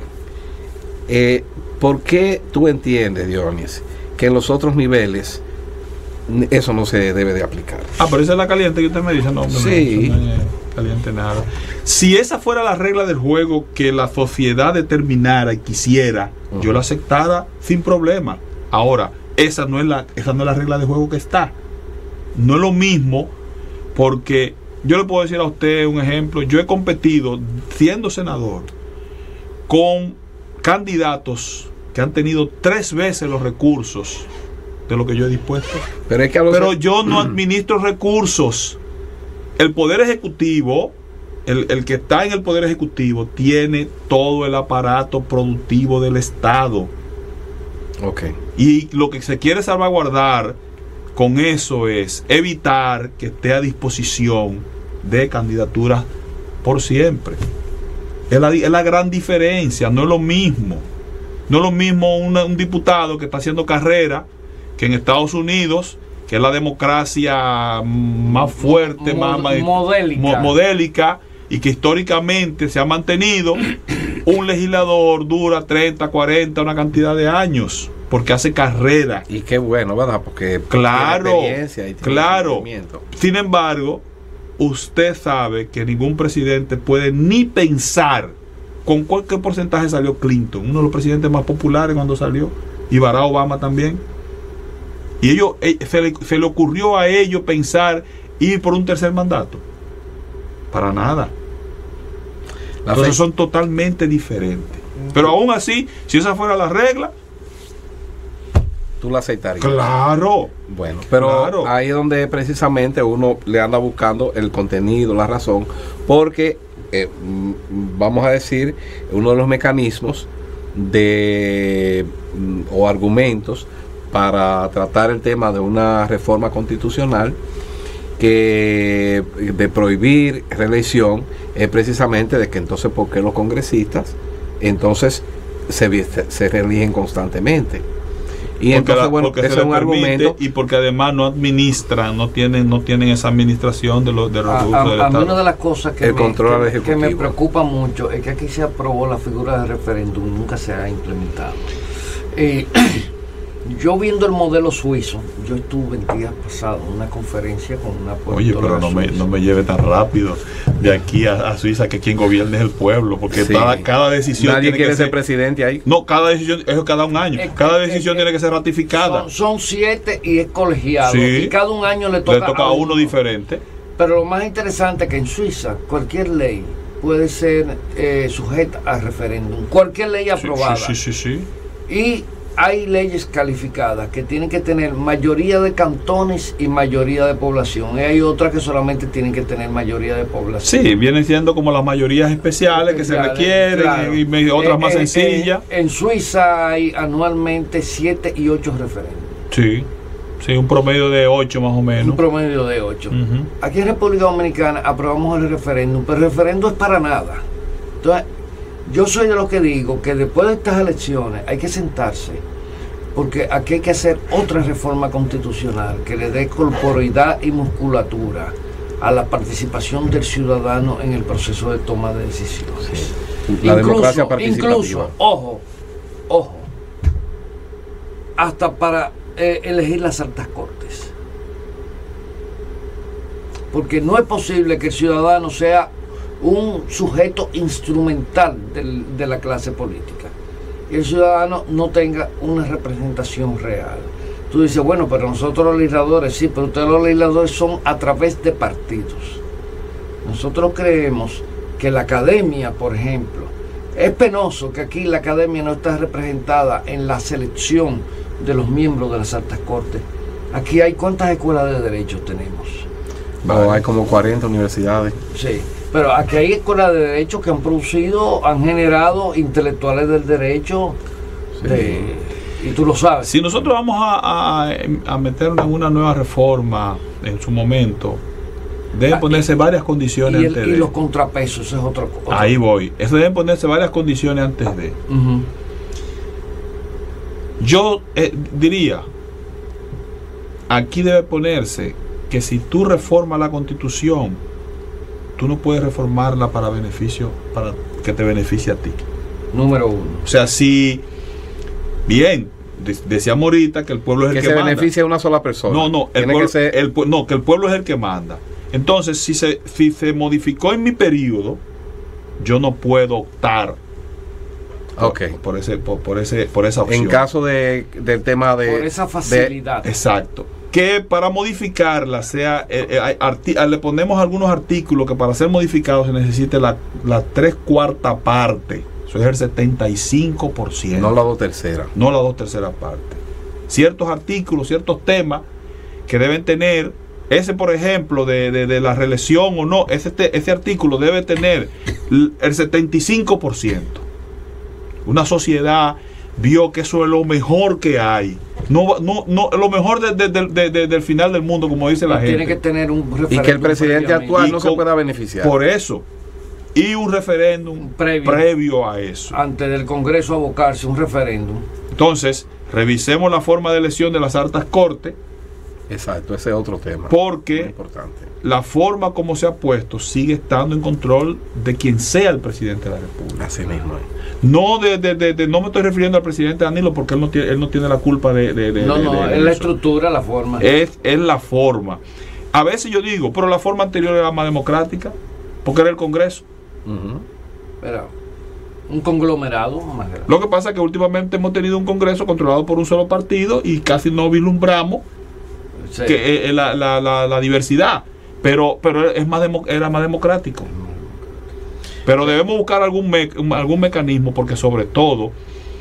¿Por qué tú entiendes, Dionis, que en los otros niveles eso no se debe de aplicar? Pero esa es la caliente que usted me dice. No, hombre, sí. No es caliente nada. Si esa fuera la regla del juego que la sociedad determinara y quisiera, yo la aceptara sin problema. Ahora, esa no es la regla de juego que está. No es lo mismo, porque yo le puedo decir a usted un ejemplo. Yo he competido, siendo senador, con candidatos que han tenido 3 veces los recursos de lo que yo he dispuesto. Pero yo no administro recursos. El Poder Ejecutivo, el que está en el Poder Ejecutivo, tiene todo el aparato productivo del Estado. Okay. Y lo que se quiere salvaguardar con eso es evitar que esté a disposición de candidaturas por siempre. Es la gran diferencia. No es lo mismo. No es lo mismo un diputado que está haciendo carrera, que en Estados Unidos, que es la democracia más fuerte, más modélica, y que históricamente se ha mantenido. Un legislador dura 30, 40, una cantidad de años, porque hace carrera. Y qué bueno, ¿verdad? Porque claro, tiene experiencia y tiene Sin embargo, usted sabe que ningún presidente puede ni pensar con cualquier porcentaje salió Clinton, uno de los presidentes más populares cuando salió, y Barack Obama también. Y ellos, se le ocurrió a ellos pensar ir por un tercer mandato. Para nada. Entonces son totalmente diferentes. Pero aún así, si esa fuera la regla, tú la aceptarías. Claro. Bueno, pero ahí es donde precisamente uno le anda buscando el contenido, la razón, porque vamos a decir, uno de los mecanismos o argumentos para tratar el tema de una reforma constitucional de prohibir reelección es precisamente de que entonces ¿por qué los congresistas entonces se reeligen constantemente? Y entonces, bueno, eso es un argumento. Y porque además no administran, no tienen esa administración de los recursos del Estado. A mí una de las cosas que me preocupa mucho es que aquí se aprobó la figura de referéndum, nunca se ha implementado. Yo viendo el modelo suizo, yo estuve en días pasados en una conferencia con una politóloga. Oye, pero no me lleve tan rápido de aquí a Suiza, que quien gobierne es el pueblo, porque sí, cada decisión nadie quiere ser presidente ahí. No, cada decisión es cada un año. Cada decisión tiene que ser ratificada. Son 7 y es colegiado. Sí, y cada un año le toca a uno diferente. Pero lo más interesante es que en Suiza cualquier ley puede ser sujeta a referéndum. Cualquier ley aprobada. Sí. Y hay leyes calificadas que tienen que tener mayoría de cantones y mayoría de población. Y hay otras que solamente tienen que tener mayoría de población. Sí, vienen siendo como las mayorías especiales que se requieren, claro, y otras más sencillas. En Suiza hay anualmente 7 y 8 referéndums. Sí, un promedio de 8 más o menos. Un promedio de 8. Aquí en República Dominicana aprobamos el referéndum, pero el referéndum es para nada. Entonces, yo soy de los que digo que después de estas elecciones hay que sentarse, porque aquí hay que hacer otra reforma constitucional que le dé corporeidad y musculatura a la participación del ciudadano en el proceso de toma de decisiones. Sí. La democracia participativa. Incluso, ojo, hasta para elegir las altas cortes. Porque no es posible que el ciudadano sea un sujeto instrumental de la clase política y el ciudadano no tenga una representación real. Tú dices, bueno, pero nosotros los legisladores, sí, pero ustedes los legisladores son a través de partidos. Nosotros creemos que la academia, por ejemplo, es penoso que aquí la academia no está representada en la selección de los miembros de las altas cortes. Aquí hay, ¿cuántas escuelas de derecho tenemos? No, hay como 40 universidades. Sí. Pero aquí hay escuelas de derecho que han generado intelectuales del derecho, y tú lo sabes. Si nosotros vamos a meternos en una nueva reforma en su momento, deben ponerse varias condiciones antes de. Y los contrapesos, eso es otra cosa. Ahí voy. Eso deben ponerse varias condiciones antes de. Yo diría, aquí debe ponerse que si tú reformas la Constitución, tú no puedes reformarla para que te beneficie a ti. Número 1. O sea, si bien decíamos ahorita que el pueblo es el que manda. Que se beneficie a una sola persona. No, que el pueblo es el que manda. Entonces, si se modificó en mi periodo, yo no puedo optar por esa opción. En caso del tema de... Por esa facilidad. Exacto. Que para modificarla le ponemos algunos artículos que para ser modificados se necesite la 3/4 parte. Eso es el 75%. No la 2/3. No la 2/3 parte. Ciertos artículos, ciertos temas que deben tener, ese por ejemplo de la reelección o no, ese artículo debe tener el 75%. Una sociedad vio que eso es lo mejor que hay. No, lo mejor del final del mundo, como dice la gente. Tiene que tener un referéndum. Y que el presidente actual no se pueda beneficiar. Por eso. Y un referéndum previo a eso. Antes del Congreso abocarse, un referéndum. Entonces, revisemos la forma de elección de las altas cortes. Exacto, ese es otro tema. Porque la forma como se ha puesto sigue estando en control de quien sea el presidente de la República. Así mismo. No no me estoy refiriendo al presidente Danilo, porque él no tiene la culpa de es la estructura, la forma. Es la forma. A veces yo digo, pero la forma anterior era más democrática, porque era el Congreso. Pero un conglomerado más grande. Lo que pasa es que últimamente hemos tenido un Congreso controlado por un solo partido y casi no vislumbramos que la diversidad, pero era más democrático. Pero debemos buscar algún mecanismo, porque sobre todo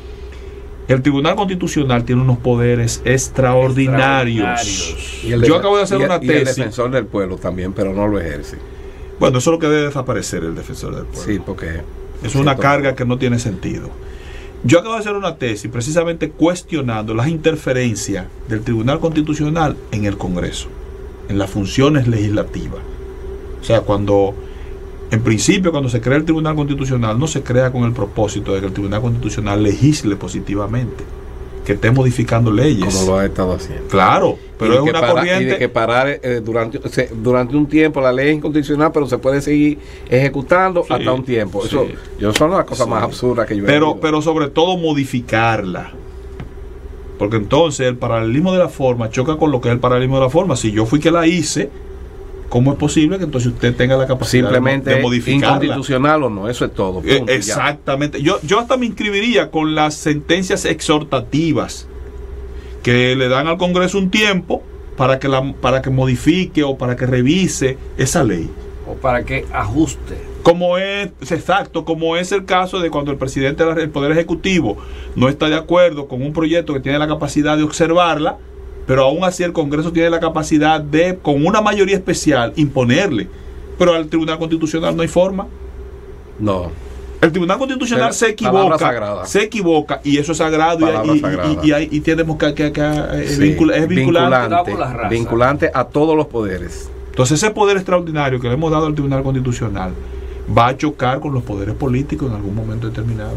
el Tribunal Constitucional tiene unos poderes extraordinarios. Yo acabo de hacer una tesis. Y el defensor del pueblo también, pero no lo ejerce. Bueno, eso es lo que debe desaparecer, el defensor del pueblo. Sí, porque es una carga que no tiene sentido. Yo acabo de hacer una tesis precisamente cuestionando las interferencias del Tribunal Constitucional en el Congreso, en las funciones legislativas. O sea, en principio, cuando se crea el Tribunal Constitucional, no se crea con el propósito de que el Tribunal Constitucional legisle positivamente. que esté modificando leyes. Como lo ha estado haciendo. Claro, pero es una corriente. Y de que parar durante un tiempo la ley es inconstitucional, pero se puede seguir ejecutando hasta un tiempo. Eso son las cosas más absurdas que yo he visto. Pero sobre todo modificarla. Porque entonces el paralelismo de la forma choca con lo que es el paralelismo de la forma. Si yo fui que la hice, ¿cómo es posible que entonces usted tenga la capacidad simplemente de modificarla? Inconstitucional o no, eso es todo. Punto, exactamente. Yo hasta me inscribiría con las sentencias exhortativas que le dan al Congreso un tiempo para que modifique o para que revise esa ley. O para que ajuste. Como es el caso de cuando el presidente del Poder Ejecutivo no está de acuerdo con un proyecto que tiene la capacidad de observarla, pero aún así el Congreso tiene la capacidad de, con una mayoría especial, imponerle. Pero al Tribunal Constitucional no hay forma. No. El Tribunal Constitucional se equivoca y eso es sagrado y tenemos que es vinculante a todos los poderes. Entonces ese poder extraordinario que le hemos dado al Tribunal Constitucional va a chocar con los poderes políticos en algún momento determinado.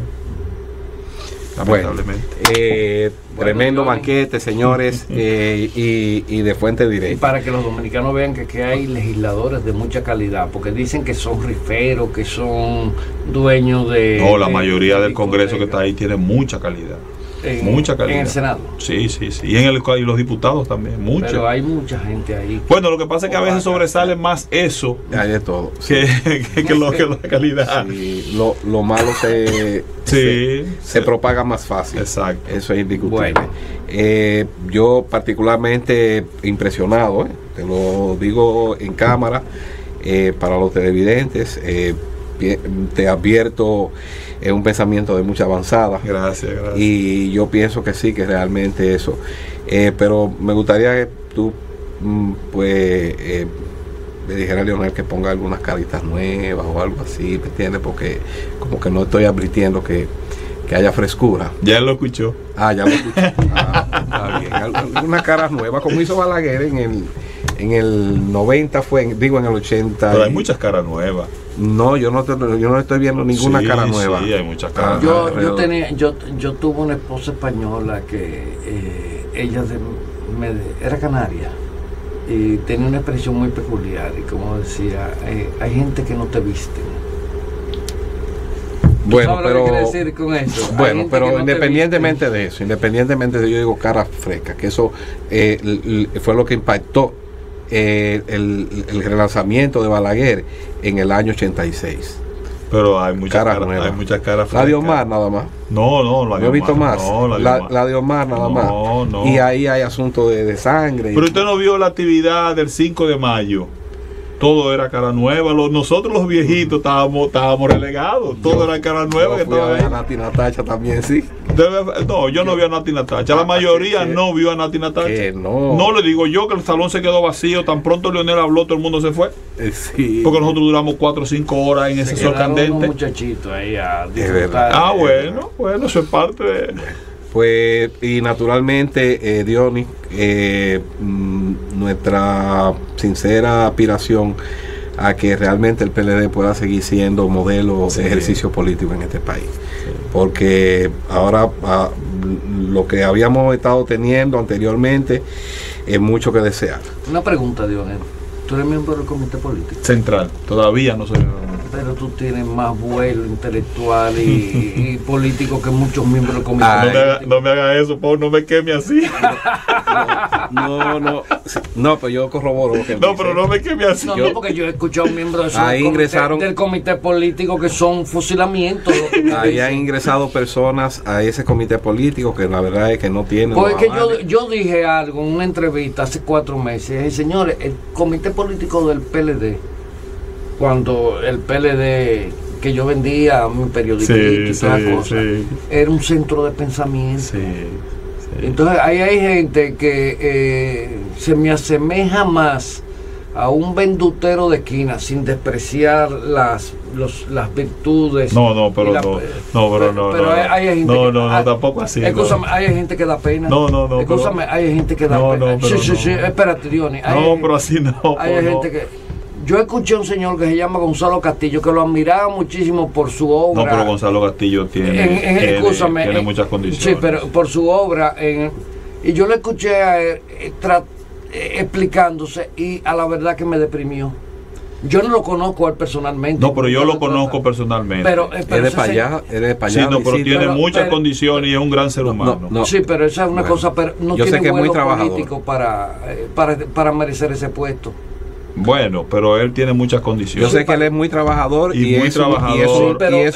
Lamentablemente. Tremendo banquete, señores, y de fuente directa. Y para que los dominicanos vean que hay legisladores de mucha calidad, porque dicen que son riferos, que son dueños de... No, la mayoría del Congreso que está ahí tiene mucha calidad. Mucha calidad. En el Senado. Sí. Y los diputados también, mucha. Pero hay mucha gente ahí. Bueno, lo que pasa es que a veces sobresale más eso hay de todo, que la calidad. Sí, lo malo se propaga más fácil. Exacto. Eso es indiscutible. Bueno. Yo particularmente impresionado, te lo digo en cámara, para los televidentes, te advierto, es un pensamiento de mucha avanzada. Gracias. Y yo pienso que sí, que realmente eso. Pero me gustaría que tú, le dijera a Leonel que ponga algunas caritas nuevas o algo así, ¿me entiendes? Porque como que no estoy advirtiendo que haya frescura. Ya lo escuchó. Ya lo escuchó. Está bien. Algunas caras nuevas, como hizo Balaguer en el 90 en el 80. Pero hay muchas caras nuevas. No, yo no estoy viendo ninguna cara nueva. Sí, hay muchas caras nuevas. Yo tuve una esposa española que ella era canaria y tenía una expresión muy peculiar y como decía, hay gente que no te viste. Bueno, pero ¿qué quiere decir con eso? Bueno, pero no independientemente de eso, yo digo cara fresca, que eso fue lo que impactó el relanzamiento de Balaguer en el año 86. Pero hay muchas caras frescas. La de Omar nada más. No, la de Omar. Yo he visto más. No, la de Omar nada más. No. Y ahí hay asunto de sangre. Pero usted no vio la actividad del 5 de mayo. Todo era cara nueva. Nosotros los viejitos estábamos relegados. Todo era cara nueva. Yo fui a ver a Nati Natacha también, sí. No, yo no vi a Nati Natacha. La mayoría no vio a Nati Natacha. No le digo yo que el salón se quedó vacío. Tan pronto Leonel habló, todo el mundo se fue. Sí. Porque nosotros duramos 4 o 5 horas en ese sol candente. Muchachitos ahí a disfrutar. Bueno, eso es parte de... Pues, y naturalmente, Dionis, nuestra sincera aspiración a que realmente el PLD pueda seguir siendo modelo de ejercicio político en este país. Porque ahora lo que habíamos estado teniendo anteriormente es mucho que desear. Una pregunta, Dionis. ¿Tú eres miembro del comité político? Central, todavía no soy. Pero tú tienes más vuelo intelectual y político que muchos miembros del comité. No me haga eso, no me queme así. No, pero yo corroboro lo que no, pero no me queme así. No, porque yo he escuchado miembros del comité político que son fusilamientos. Ahí han ingresado personas a ese comité político que la verdad es que no tienen. Porque yo dije algo en una entrevista hace 4 meses. Señores, el comité político del PLD, cuando el PLD que yo vendía mi periódico y todas las cosas, era un centro de pensamiento. Entonces ahí hay gente que se me asemeja más a un vendutero de esquina, sin despreciar las virtudes. Pero hay gente tampoco así. Escúchame, hay gente que da pena. Escúchame, hay gente que da pena. Espérate, Dionis. Pero así no. Hay gente que Yo escuché a un señor que se llama Gonzalo Castillo, que lo admiraba muchísimo por su obra. No, pero Gonzalo Castillo tiene muchas condiciones. Sí, pero por su obra. Y yo le escuché a él explicándose, y a la verdad que me deprimió. Yo no lo conozco a él personalmente. No, pero yo lo conozco personalmente. Pero es de para allá. Sí, no, pero tiene muchas condiciones y es un gran ser humano. No. Sí, pero esa es una cosa, pero no tiene vuelo político para merecer ese puesto. Bueno, pero él tiene muchas condiciones. Yo sé que él es muy trabajador y muy trabajador,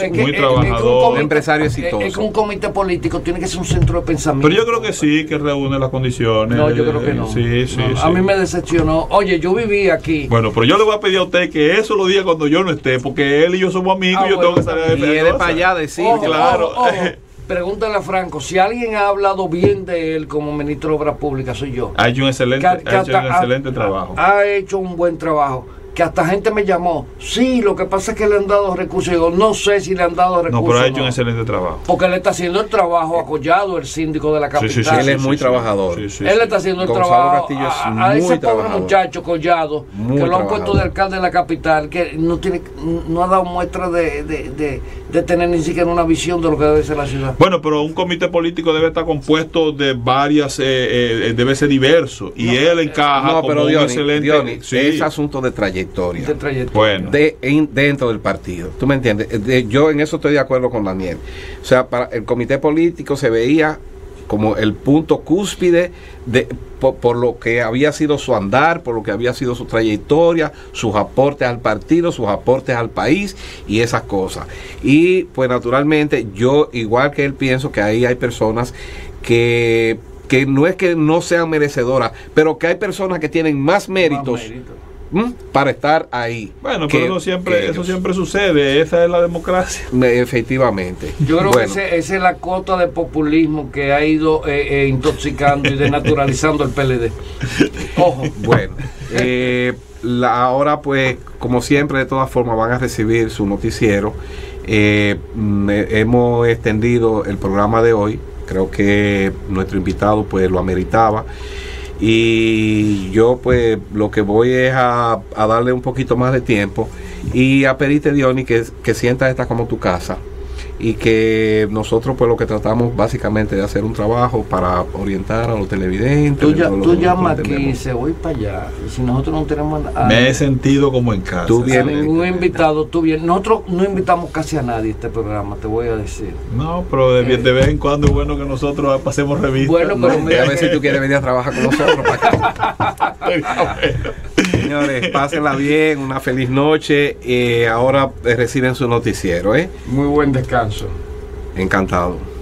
un empresario exitoso. Es que un comité político tiene que ser un centro de pensamiento. Pero yo creo que sí, que reúne las condiciones. No, yo creo que no. Sí. A mí me decepcionó. Oye, yo viví aquí. Bueno, pero yo le voy a pedir a usted que eso lo diga cuando yo no esté, porque él y yo somos amigos y yo tengo que salir a defender. Y él es para allá decir, claro. Pregúntale a Franco, si alguien ha hablado bien de él como ministro de Obras Públicas, soy yo. Ha hecho un excelente trabajo. Ha hecho un buen trabajo. Que hasta gente me llamó. Sí, lo que pasa es que le han dado recursos. Yo digo, no sé si le han dado recursos. No, pero ha hecho un excelente trabajo. Porque él está haciendo el trabajo a Collado, el síndico de la capital. Él es muy trabajador. Él está haciendo el trabajo a ese pobre muchacho Collado, que lo han puesto de alcalde de la capital, que no ha dado muestra de tener ni siquiera una visión de lo que debe ser la ciudad. Bueno, pero un comité político debe estar compuesto de varias, debe ser diverso. Y él encaja como un excelente. Es asunto de trayectoria. Bueno. Dentro del partido. ¿Tú me entiendes? Yo en eso estoy de acuerdo con Daniel. O sea, para el comité político se veía como el punto cúspide por lo que había sido su andar, por lo que había sido su trayectoria, sus aportes al partido, sus aportes al país y esas cosas. Y pues naturalmente yo, igual que él, pienso que ahí hay personas que no es que no sean merecedoras, pero que hay personas que tienen más méritos para estar ahí. Bueno, pero eso siempre sucede. Esa es la democracia. Efectivamente. Yo creo que esa es la cota de populismo que ha ido intoxicando y denaturalizando el PLD. Ojo. Bueno, ahora pues, como siempre, de todas formas van a recibir su noticiero. Hemos extendido el programa de hoy. Creo que nuestro invitado pues lo ameritaba. Y yo pues lo que voy es a darle un poquito más de tiempo y a pedirte, Diony, que sientas esta como tu casa, y que nosotros pues lo que tratamos básicamente de hacer un trabajo para orientar a los televidentes. Tú llamas aquí y dices, voy para allá, y si nosotros no tenemos nada, me he sentido como en casa. Tú vienes, ningún invitado, tú vienes. Nosotros no invitamos casi a nadie a este programa, te voy a decir. No, pero de vez en cuando es bueno que nosotros pasemos revistas. Bueno, pero a ver si tú quieres venir a trabajar con nosotros para acá. Señores, pásenla bien, una feliz noche. Ahora reciben su noticiero, Muy buen descanso. Encantado.